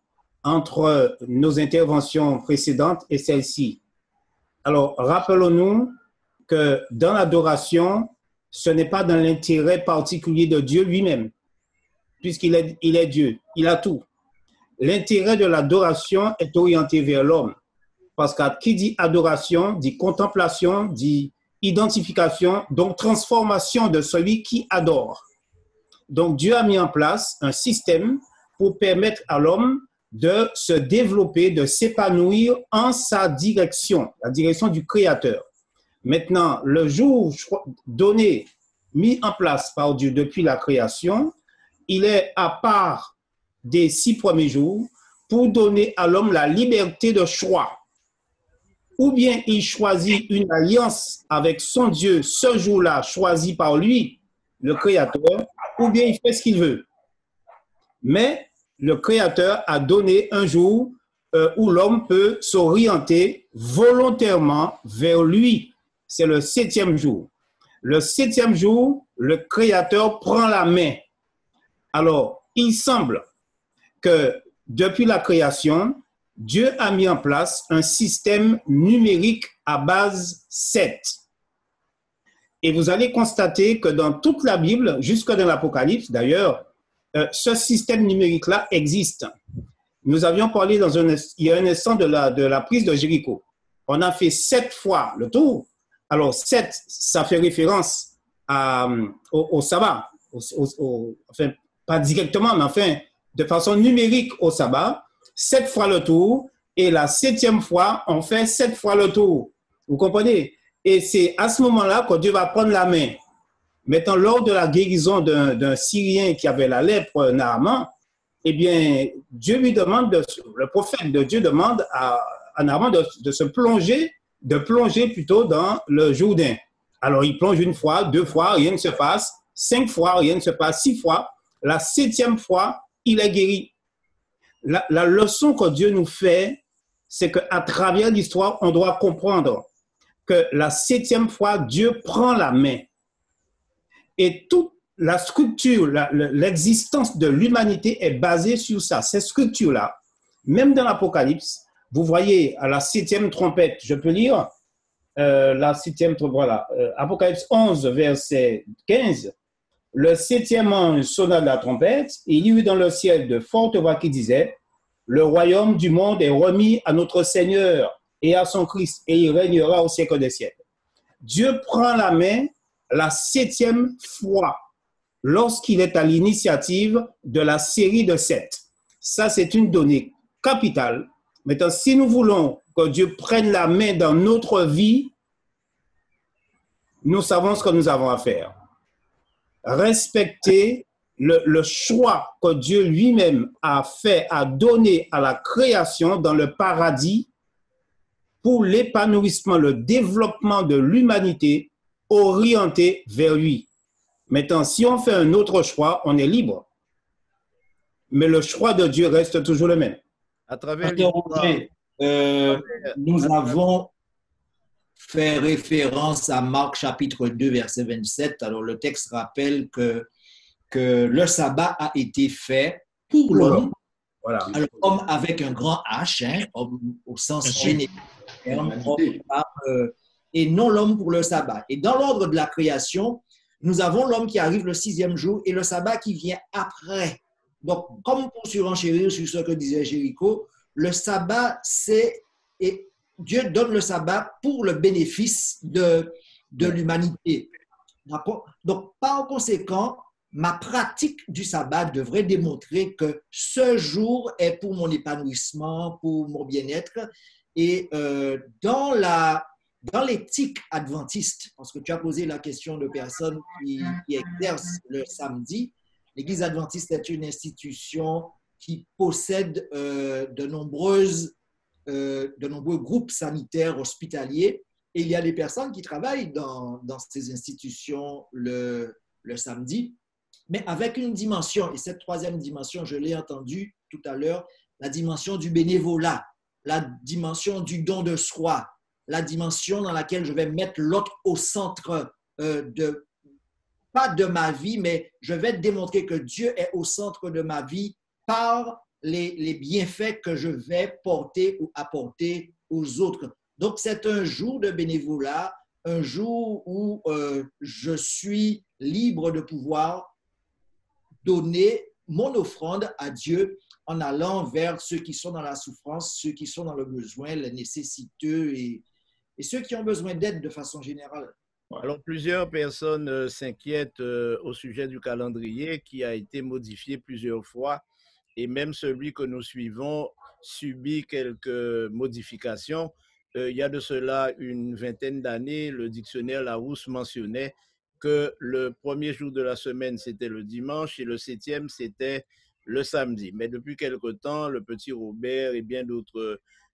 entre nos interventions précédentes et celle-ci. Alors, rappelons-nous que dans l'adoration, ce n'est pas dans l'intérêt particulier de Dieu lui-même, puisqu'il est, il est Dieu, il a tout. L'intérêt de l'adoration est orienté vers l'homme, parce que qui dit adoration, dit contemplation, dit identification, donc transformation de celui qui adore. Donc, Dieu a mis en place un système pour permettre à l'homme de se développer, de s'épanouir en sa direction, la direction du Créateur. Maintenant, le jour donné, mis en place par Dieu depuis la création, il est à part des six premiers jours pour donner à l'homme la liberté de choix. ou bien il choisit une alliance avec son Dieu ce jour-là, choisi par lui, le Créateur, ou bien il fait ce qu'il veut. Mais le Créateur a donné un jour euh, où l'homme peut s'orienter volontairement vers lui. C'est le septième jour. Le septième jour, le Créateur prend la main. Alors, il semble que depuis la création, Dieu a mis en place un système numérique à base sept. Et vous allez constater que dans toute la Bible, jusque dans l'Apocalypse d'ailleurs, euh, ce système numérique-là existe. Nous avions parlé dans un, il y a un instant de la, de la prise de Jéricho. On a fait sept fois le tour. Alors, sept, ça fait référence à, au, au sabbat. Au, au, au, enfin, pas directement, mais enfin, de façon numérique au sabbat. Sept fois le tour. Et la septième fois, on fait sept fois le tour. Vous comprenez? Et c'est à ce moment-là que Dieu va prendre la main. Maintenant, lors de la guérison d'un, d'un Syrien qui avait la lèpre, Naaman, eh bien, Dieu lui demande, de, le prophète de Dieu demande à, à Naaman de, de se plonger, de plonger plutôt dans le Jourdain. Alors, il plonge une fois, deux fois, rien ne se passe. Cinq fois, rien ne se passe. Six fois. La septième fois, il est guéri. La, la leçon que Dieu nous fait, c'est qu'à travers l'histoire, on doit comprendre que la septième fois, Dieu prend la main. Et toute la structure, la, l'existence de l'humanité est basée sur ça. Cette structure-là, même dans l'Apocalypse, vous voyez à la septième trompette, je peux lire euh, la septième trompette, voilà, euh, Apocalypse onze, verset quinze, le septième ange sonna de la trompette, et il y eut dans le ciel de fortes voix qui disaient, le royaume du monde est remis à notre Seigneur et à son Christ, et il régnera au siècle des siècles. Dieu prend la main la septième fois lorsqu'il est à l'initiative de la série de sept. Ça, c'est une donnée capitale. Maintenant, si nous voulons que Dieu prenne la main dans notre vie, nous savons ce que nous avons à faire. Respecter le, le choix que Dieu lui-même a fait, a donné à la création dans le paradis pour l'épanouissement, le développement de l'humanité orienté vers lui. Maintenant, si on fait un autre choix, on est libre. Mais le choix de Dieu reste toujours le même. À travers euh, nous avons fait référence à Marc chapitre deux, verset vingt-sept. Alors, le texte rappelle que, que le sabbat a été fait pour l'homme. Voilà. Alors, homme avec un grand H, hein, homme au sens général, euh, et non l'homme pour le sabbat. Et dans l'ordre de la création, nous avons l'homme qui arrive le sixième jour et le sabbat qui vient après. Donc, comme pour surenchérir sur ce que disait Jéricho, le sabbat, c'est... Et Dieu donne le sabbat pour le bénéfice de, de l'humanité. D'accord? Donc, par conséquent, ma pratique du sabbat devrait démontrer que ce jour est pour mon épanouissement, pour mon bien-être. Et euh, dans la... Dans l'éthique adventiste, parce que tu as posé la question de personnes qui, qui exercent le samedi, l'Église adventiste est une institution qui possède euh, de, nombreuses, euh, de nombreux groupes sanitaires hospitaliers et il y a des personnes qui travaillent dans, dans ces institutions le, le samedi, mais avec une dimension, et cette troisième dimension, je l'ai entendu tout à l'heure, la dimension du bénévolat, la dimension du don de soi, la dimension dans laquelle je vais mettre l'autre au centre euh, de, pas de ma vie, mais je vais démontrer que Dieu est au centre de ma vie par les, les bienfaits que je vais porter ou apporter aux autres. Donc, c'est un jour de bénévolat, un jour où euh, je suis libre de pouvoir donner mon offrande à Dieu en allant vers ceux qui sont dans la souffrance, ceux qui sont dans le besoin, les nécessiteux et et ceux qui ont besoin d'aide de façon générale. Alors, plusieurs personnes euh, s'inquiètent euh, au sujet du calendrier qui a été modifié plusieurs fois et même celui que nous suivons subit quelques modifications. Euh, il y a de cela une vingtaine d'années, le dictionnaire Larousse mentionnait que le premier jour de la semaine, c'était le dimanche et le septième, c'était le samedi. Mais depuis quelque temps, le petit Robert et bien d'autres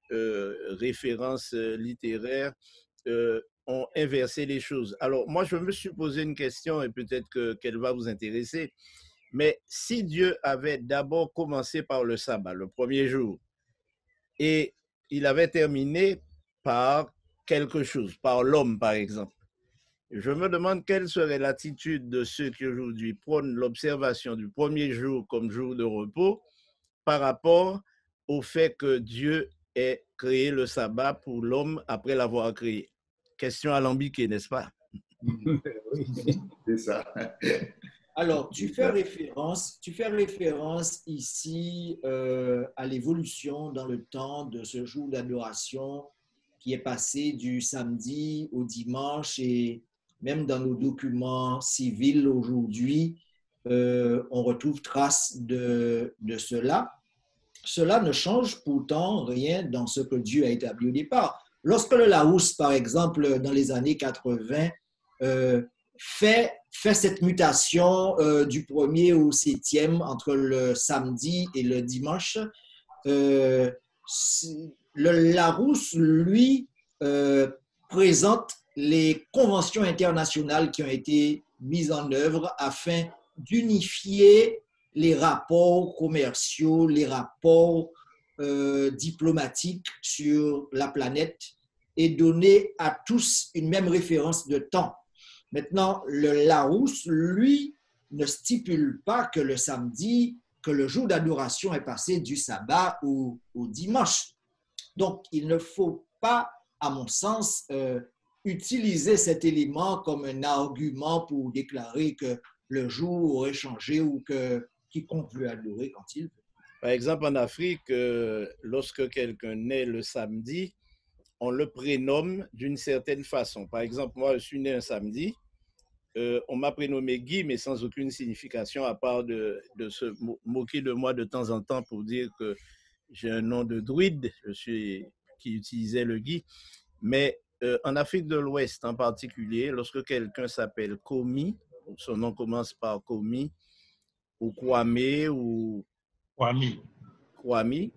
euh, références euh, littéraires euh, ont inversé les choses. Alors, moi, je me suis posé une question et peut-être que, qu'elle va vous intéresser. Mais si Dieu avait d'abord commencé par le sabbat, le premier jour, et il avait terminé par quelque chose, par l'homme, par exemple, je me demande quelle serait l'attitude de ceux qui aujourd'hui prônent l'observation du premier jour comme jour de repos par rapport au fait que Dieu ait créé le sabbat pour l'homme après l'avoir créé. Question alambiquée, n'est-ce pas? C'est ça. Alors, tu fais référence, tu fais référence ici euh, à l'évolution dans le temps de ce jour d'adoration qui est passé du samedi au dimanche, et même dans nos documents civils aujourd'hui, euh, on retrouve trace de, de cela. Cela ne change pourtant rien dans ce que Dieu a établi au départ. Lorsque le Larousse, par exemple, dans les années quatre-vingt, euh, fait, fait cette mutation euh, du premier au septième entre le samedi et le dimanche, euh, le Larousse, lui, euh, présente les conventions internationales qui ont été mises en œuvre afin d'unifier les rapports commerciaux, les rapports euh, diplomatiques sur la planète et donner à tous une même référence de temps. Maintenant, le Larousse, lui, ne stipule pas que le samedi, que le jour d'adoration est passé du sabbat au, au dimanche. Donc, il ne faut pas, à mon sens, euh, utiliser cet élément comme un argument pour déclarer que le jour aurait changé ou que quiconque veut adorer quand il veut. Par exemple, en Afrique, euh, lorsque quelqu'un naît le samedi, on le prénomme d'une certaine façon. Par exemple, moi, je suis né un samedi, euh, on m'a prénommé Guy, mais sans aucune signification, à part de, de se moquer de moi de temps en temps pour dire que j'ai un nom de druide, je suis, qui utilisait le Guy. Mais euh, en Afrique de l'Ouest en particulier, lorsque quelqu'un s'appelle Komi, son nom commence par Komi, ou Kwame, ou Kwame. Kwame,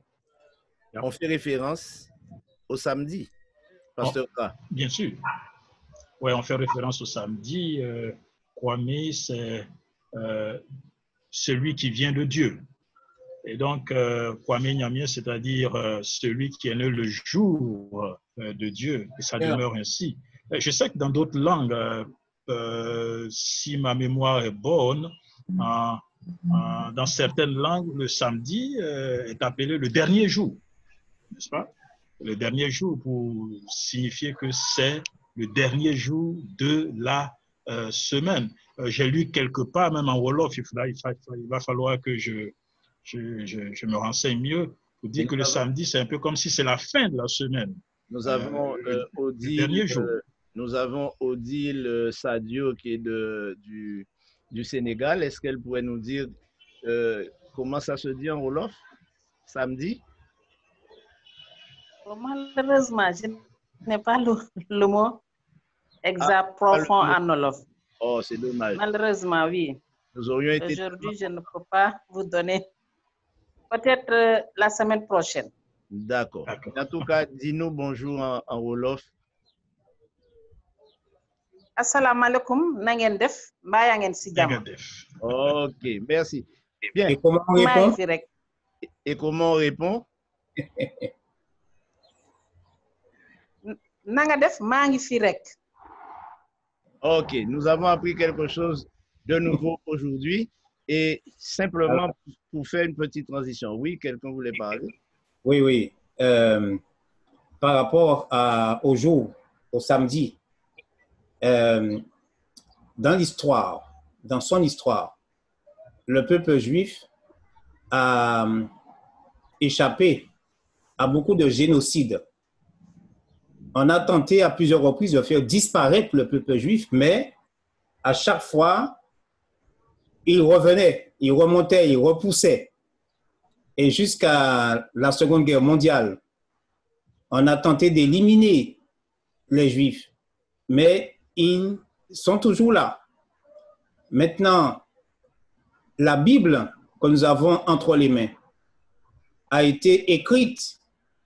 on fait référence au samedi. Pasteur K. Bien sûr. Oui, on fait référence au samedi. Euh, Kwame, c'est euh, celui qui vient de Dieu. Et donc, euh, Kwame Nyamie, c'est-à-dire euh, celui qui est né le jour euh, de Dieu, et ça demeure ainsi. Je sais que dans d'autres langues, euh, euh, si ma mémoire est bonne, euh, euh, dans certaines langues, le samedi euh, est appelé le dernier jour, n'est-ce pas? Le dernier jour pour signifier que c'est le dernier jour de la euh, semaine. Euh, j'ai lu quelque part, même en Wolof, il, faudra, il, va, il va falloir que je, je, je, je me renseigne mieux pour dire que le samedi, c'est un peu comme si c'est la fin de la semaine. Nous avons euh, Odile, le dernier jour. Euh, nous avons Odile Sadio qui est de, du, du Sénégal. Est-ce qu'elle pourrait nous dire euh, comment ça se dit en Wolof, samedi? Malheureusement, je n'ai pas le, le mot exact ah, profond en Wolof. Oh, c'est dommage. Malheureusement, oui. Nous aurions été... Aujourd'hui, je ne peux pas vous donner. Peut-être euh, la semaine prochaine. D'accord. En tout cas, dis-nous bonjour en, en Wolof. Assalamu alaikum, nangen def, mbaya ngen si jam. Ok, merci. Bien. Et comment on répond? Et comment on répond? Nanga def, mangi fi rek. Ok, nous avons appris quelque chose de nouveau aujourd'hui. Et simplement pour faire une petite transition. Oui, quelqu'un voulait parler? Oui, oui. Euh, par rapport à, au jour, au samedi, euh, dans l'histoire, dans son histoire, le peuple juif a échappé à beaucoup de génocides. On a tenté à plusieurs reprises de faire disparaître le peuple juif, mais à chaque fois, il revenait, il remontait, il repoussait. Et jusqu'à la Seconde Guerre mondiale, on a tenté d'éliminer les Juifs, mais ils sont toujours là. Maintenant, la Bible que nous avons entre les mains a été écrite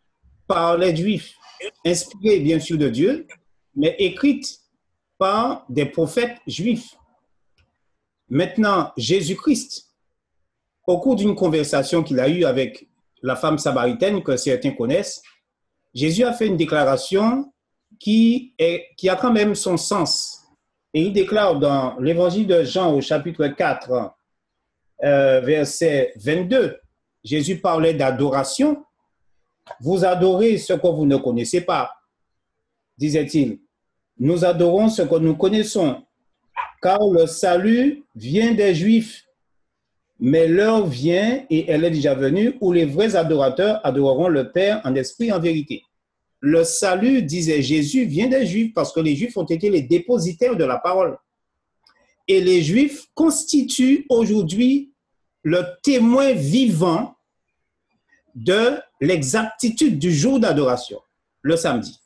par les Juifs, inspirée bien sûr de Dieu, mais écrite par des prophètes juifs. Maintenant, Jésus-Christ, au cours d'une conversation qu'il a eue avec la femme samaritaine que certains connaissent, Jésus a fait une déclaration qui, est, qui a quand même son sens. Et il déclare dans l'évangile de Jean au chapitre quatre, euh, verset vingt-deux, Jésus parlait d'adoration. Vous adorez ce que vous ne connaissez pas, disait-il. Nous adorons ce que nous connaissons, car le salut vient des Juifs. Mais l'heure vient, et elle est déjà venue, où les vrais adorateurs adoreront le Père en esprit et en vérité. Le salut, disait Jésus, vient des Juifs, parce que les Juifs ont été les dépositaires de la parole. Et les Juifs constituent aujourd'hui le témoin vivant de l'exactitude du jour d'adoration, le samedi.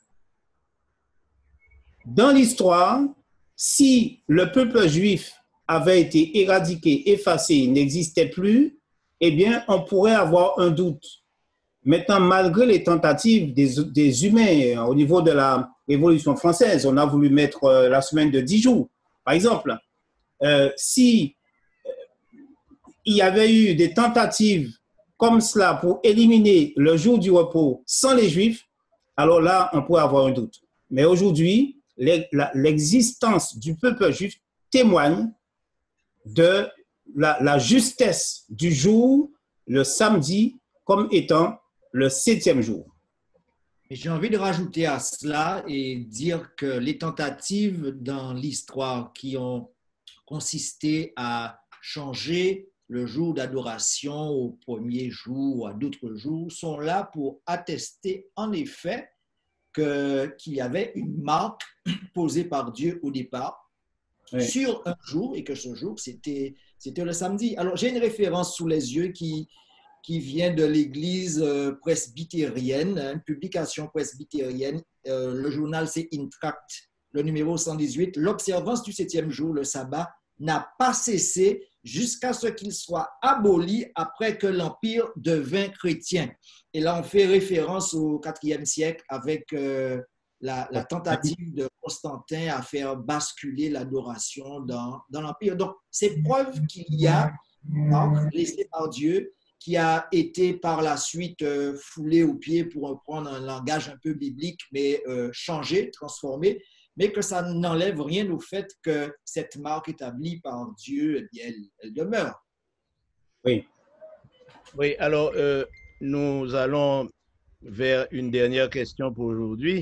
Dans l'histoire, si le peuple juif avait été éradiqué, effacé, n'existait plus, eh bien, on pourrait avoir un doute. Maintenant, malgré les tentatives des, des humains au niveau de la Révolution française, on a voulu mettre euh, la semaine de dix jours. Par exemple, euh, si euh, il y avait eu des tentatives comme cela pour éliminer le jour du repos sans les Juifs, alors là, on pourrait avoir un doute. Mais aujourd'hui, l'existence du peuple juif témoigne de la, la justesse du jour, le samedi, comme étant le septième jour. J'ai envie de rajouter à cela et dire que les tentatives dans l'histoire qui ont consisté à changer le jour d'adoration au premier jour ou à d'autres jours sont là pour attester en effet que, qu'il y avait une marque posée par Dieu au départ oui. sur un jour et que ce jour, c'était, c'était le samedi. Alors, j'ai une référence sous les yeux qui, qui vient de l'église presbytérienne, une publication presbytérienne. Euh, le journal, c'est Intract, le numéro cent dix-huit. L'observance du septième jour, le sabbat, n'a pas cessé jusqu'à ce qu'il soit aboli après que l'Empire devint chrétien. Et là, on fait référence au quatrième siècle avec euh, la, la tentative de Constantin à faire basculer l'adoration dans, dans l'Empire. Donc, c'est preuve qu'il y a une marque laissée par Dieu qui a été par la suite euh, foulée aux pieds, pour reprendre un langage un peu biblique, mais euh, changé, transformé, mais que ça n'enlève rien au fait que cette marque établie par Dieu, eh bien, elle, elle demeure. Oui. Oui, alors, euh, nous allons vers une dernière question pour aujourd'hui.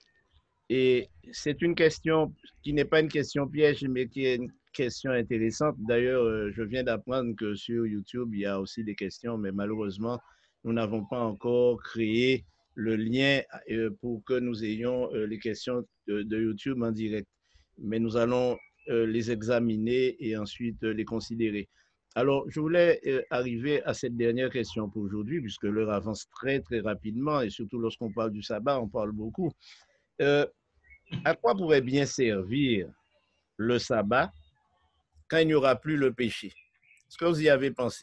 Et c'est une question qui n'est pas une question piège, mais qui est une question intéressante. D'ailleurs, euh, je viens d'apprendre que sur YouTube, il y a aussi des questions, mais malheureusement, nous n'avons pas encore créé le lien euh, pour que nous ayons euh, les questions de, de YouTube en direct. Mais nous allons euh, les examiner et ensuite euh, les considérer. Alors, je voulais euh, arriver à cette dernière question pour aujourd'hui, puisque l'heure avance très, très rapidement, et surtout lorsqu'on parle du sabbat, on parle beaucoup. Euh, à quoi pourrait bien servir le sabbat quand il n'y aura plus le péché? Est-ce que vous y avez pensé?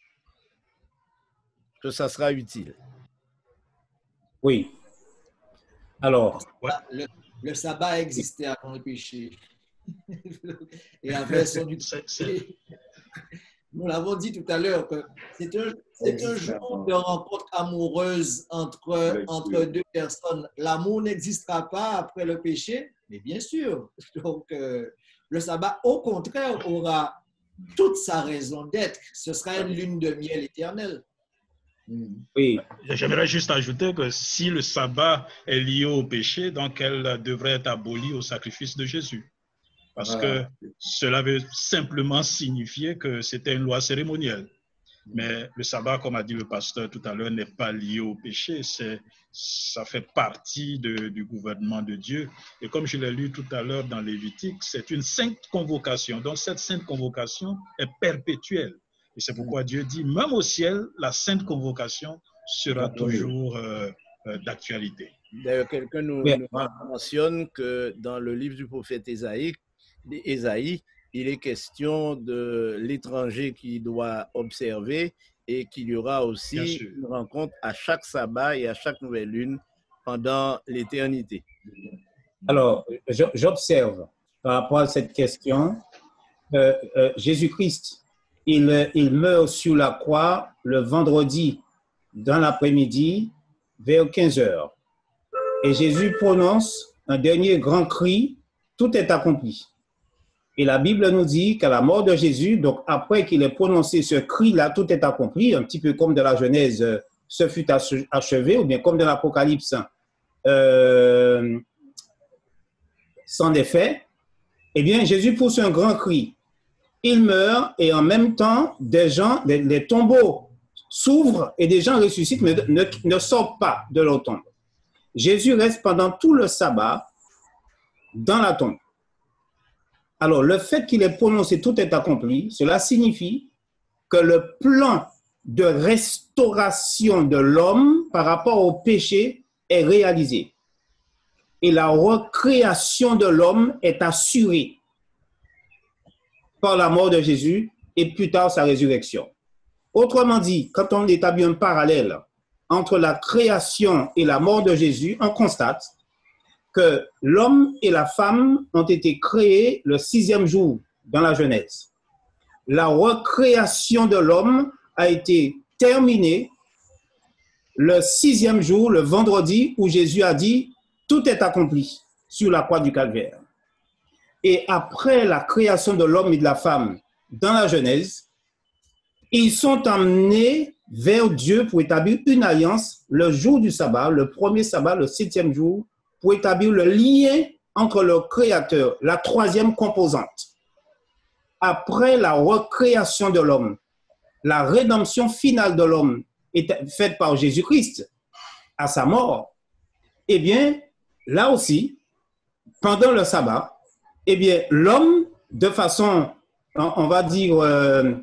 Que ça sera utile? Oui. Alors, le, le sabbat existait avant le péché. Et avait son utilité. Nous l'avons dit tout à l'heure que c'est un, c'est un jour de rencontre amoureuse entre, entre deux personnes. L'amour n'existera pas après le péché, mais bien sûr. Donc, euh, le sabbat, au contraire, aura toute sa raison d'être. Ce sera une lune de miel éternelle. Oui. J'aimerais juste ajouter que si le sabbat est lié au péché, donc elle devrait être abolie au sacrifice de Jésus. Parce que cela veut simplement signifier que c'était une loi cérémonielle. Mais le sabbat, comme a dit le pasteur tout à l'heure, n'est pas lié au péché. C'est, ça fait partie de, du gouvernement de Dieu. Et comme je l'ai lu tout à l'heure dans Lévitique, c'est une sainte convocation. Donc cette sainte convocation est perpétuelle. Et c'est pourquoi Dieu dit, même au ciel, la sainte convocation sera toujours euh, euh, d'actualité. D'ailleurs, quelqu'un nous, nous mentionne que dans le livre du prophète Ésaïe, Ésaïe, il est question de l'étranger qui doit observer et qu'il y aura aussi une rencontre à chaque sabbat et à chaque nouvelle lune pendant l'éternité. Alors, j'observe par rapport à cette question, euh, euh, Jésus-Christ, il, il meurt sur la croix le vendredi dans l'après-midi vers quinze heures. Et Jésus prononce un dernier grand cri, tout est accompli. Et la Bible nous dit qu'à la mort de Jésus, donc après qu'il ait prononcé ce cri-là, tout est accompli, un petit peu comme dans la Genèse, ce fut achevé, ou bien comme dans l'Apocalypse, euh, sans défait, eh bien, Jésus pousse un grand cri. Il meurt et en même temps, des gens, des, les tombeaux s'ouvrent et des gens ressuscitent, mais ne, ne sortent pas de leur tombe. Jésus reste pendant tout le sabbat dans la tombe. Alors, le fait qu'il ait prononcé tout est accompli, cela signifie que le plan de restauration de l'homme par rapport au péché est réalisé. Et la recréation de l'homme est assurée par la mort de Jésus et plus tard sa résurrection. Autrement dit, quand on établit un parallèle entre la création et la mort de Jésus, on constate que l'homme et la femme ont été créés le sixième jour dans la Genèse. La recréation de l'homme a été terminée le sixième jour, le vendredi, où Jésus a dit « Tout est accompli » sur la croix du Calvaire. Et après la création de l'homme et de la femme dans la Genèse, ils sont emmenés vers Dieu pour établir une alliance le jour du sabbat, le premier sabbat, le septième jour, pour établir le lien entre le Créateur, la troisième composante. Après la recréation de l'homme, la rédemption finale de l'homme est faite par Jésus-Christ à sa mort, eh bien, là aussi, pendant le sabbat, eh bien, l'homme, de façon, on va dire, euh,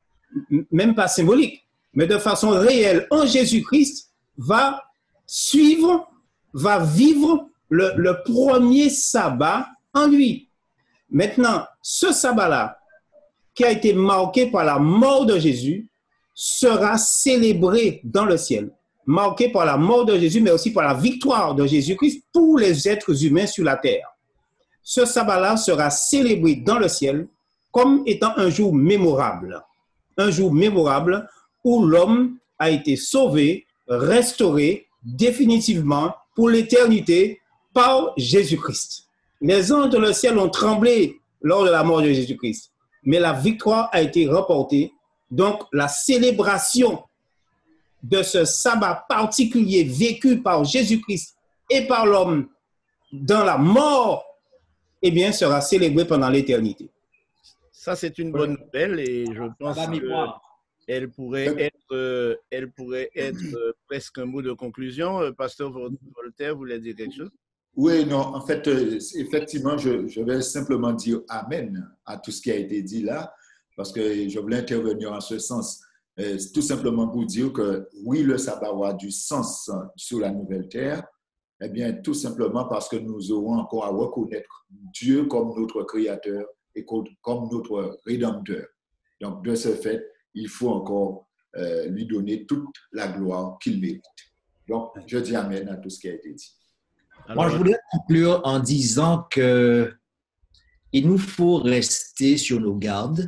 même pas symbolique, mais de façon réelle, en Jésus-Christ, va suivre, va vivre le, le premier sabbat en lui. Maintenant, ce sabbat-là, qui a été marqué par la mort de Jésus, sera célébré dans le ciel. Marqué par la mort de Jésus, mais aussi par la victoire de Jésus-Christ pour les êtres humains sur la terre. Ce sabbat-là sera célébré dans le ciel comme étant un jour mémorable. Un jour mémorable où l'homme a été sauvé, restauré définitivement pour l'éternité par Jésus-Christ. Les anges dans le ciel ont tremblé lors de la mort de Jésus-Christ, mais la victoire a été remportée. Donc, la célébration de ce sabbat particulier vécu par Jésus-Christ et par l'homme dans la mort, eh bien, sera célébrée pendant l'éternité. Ça, c'est une bonne nouvelle et je pense qu'elle pourrait être, euh, elle pourrait être euh, presque un mot de conclusion. Euh, Pasteur Voltaire voulait dire quelque chose? Oui, non, en fait, euh, effectivement, je, je vais simplement dire Amen à tout ce qui a été dit là, parce que je voulais intervenir en ce sens. Euh, tout simplement pour dire que oui, le sabbat aura du sens sur la nouvelle terre, eh bien, tout simplement parce que nous aurons encore à reconnaître Dieu comme notre Créateur et comme notre Rédempteur. Donc, de ce fait, il faut encore euh, lui donner toute la gloire qu'il mérite. Donc, je dis Amen à tout ce qui a été dit. Alors, moi, je voudrais conclure en disant que il nous faut rester sur nos gardes,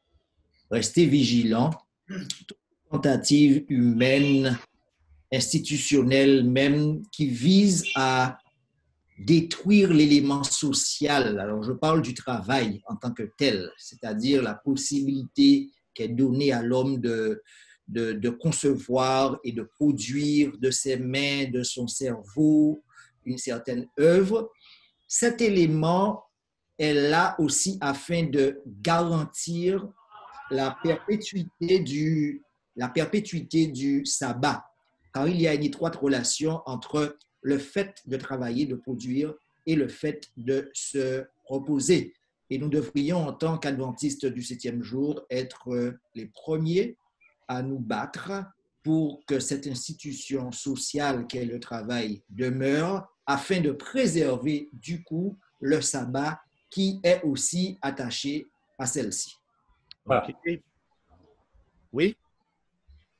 rester vigilants. Toute tentative humaine, institutionnelle même, qui vise à détruire l'élément social. Alors, je parle du travail en tant que tel, c'est-à-dire la possibilité qui est donnée à l'homme de, de, de concevoir et de produire de ses mains, de son cerveau, une certaine œuvre. Cet élément est là aussi afin de garantir la perpétuité du, la perpétuité du sabbat, car il y a une étroite relation entre le fait de travailler, de produire et le fait de se reposer. Et nous devrions, en tant qu'adventistes du septième jour, être les premiers à nous battre pour que cette institution sociale qu'est le travail demeure, afin de préserver du coup le sabbat qui est aussi attaché à celle-ci. Voilà. Oui.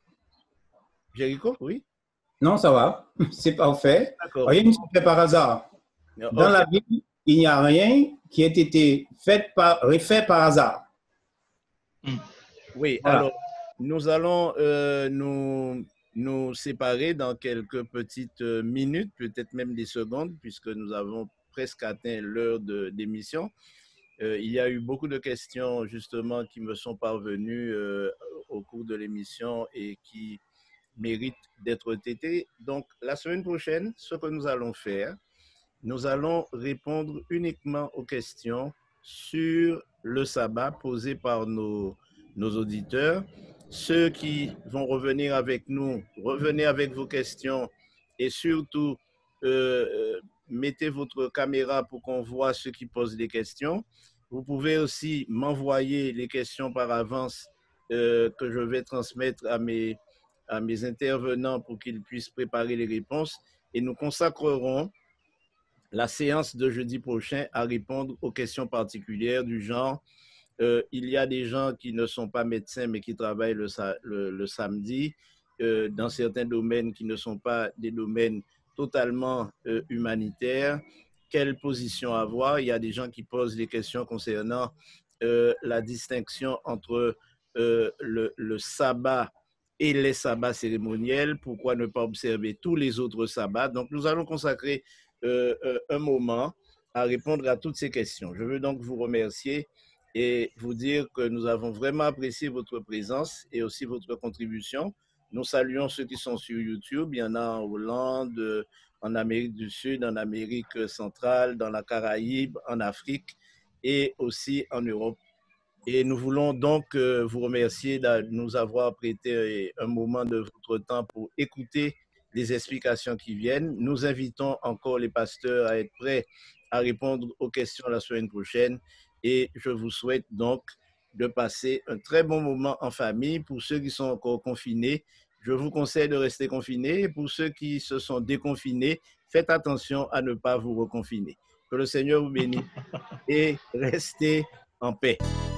Jéricho, oui? Non, ça va. C'est parfait. D'accord. Rien ne se fait par hasard. Dans Ok. la Bible, il n'y a rien qui ait été fait par, refait par hasard. Oui, Voilà. alors, nous allons euh, nous, nous séparer dans quelques petites euh, minutes, peut-être même des secondes, puisque nous avons presque atteint l'heure de- d'émission. Euh, il y a eu beaucoup de questions, justement, qui me sont parvenues euh, au cours de l'émission et qui méritent d'être traitées. Donc, la semaine prochaine, ce que nous allons faire, nous allons répondre uniquement aux questions sur le sabbat posées par nos, nos auditeurs. Ceux qui vont revenir avec nous, revenez avec vos questions et surtout, euh, mettez votre caméra pour qu'on voit ceux qui posent des questions. Vous pouvez aussi m'envoyer les questions par avance euh, que je vais transmettre à mes, à mes intervenants pour qu'ils puissent préparer les réponses et nous consacrerons la séance de jeudi prochain à répondre aux questions particulières du genre euh, il y a des gens qui ne sont pas médecins mais qui travaillent le, le, le samedi euh, dans certains domaines qui ne sont pas des domaines totalement euh, humanitaires. Quelle position avoir? Il y a des gens qui posent des questions concernant euh, la distinction entre euh, le, le sabbat et les sabbats cérémoniels. Pourquoi ne pas observer tous les autres sabbats? Donc, nous allons consacrer euh, euh, un moment à répondre à toutes ces questions. Je veux donc vous remercier et vous dire que nous avons vraiment apprécié votre présence et aussi votre contribution. Nous saluons ceux qui sont sur YouTube. Il y en a en Hollande, en Amérique du Sud, en Amérique centrale, dans la Caraïbe, en Afrique et aussi en Europe. Et nous voulons donc euh, vous remercier de nous avoir prêté un moment de votre temps pour écouter les explications qui viennent. Nous invitons encore les pasteurs à être prêts à répondre aux questions la semaine prochaine. Et je vous souhaite donc de passer un très bon moment en famille. Pour ceux qui sont encore confinés, je vous conseille de rester confinés. Et pour ceux qui se sont déconfinés, faites attention à ne pas vous reconfiner. Que le Seigneur vous bénisse et restez en paix.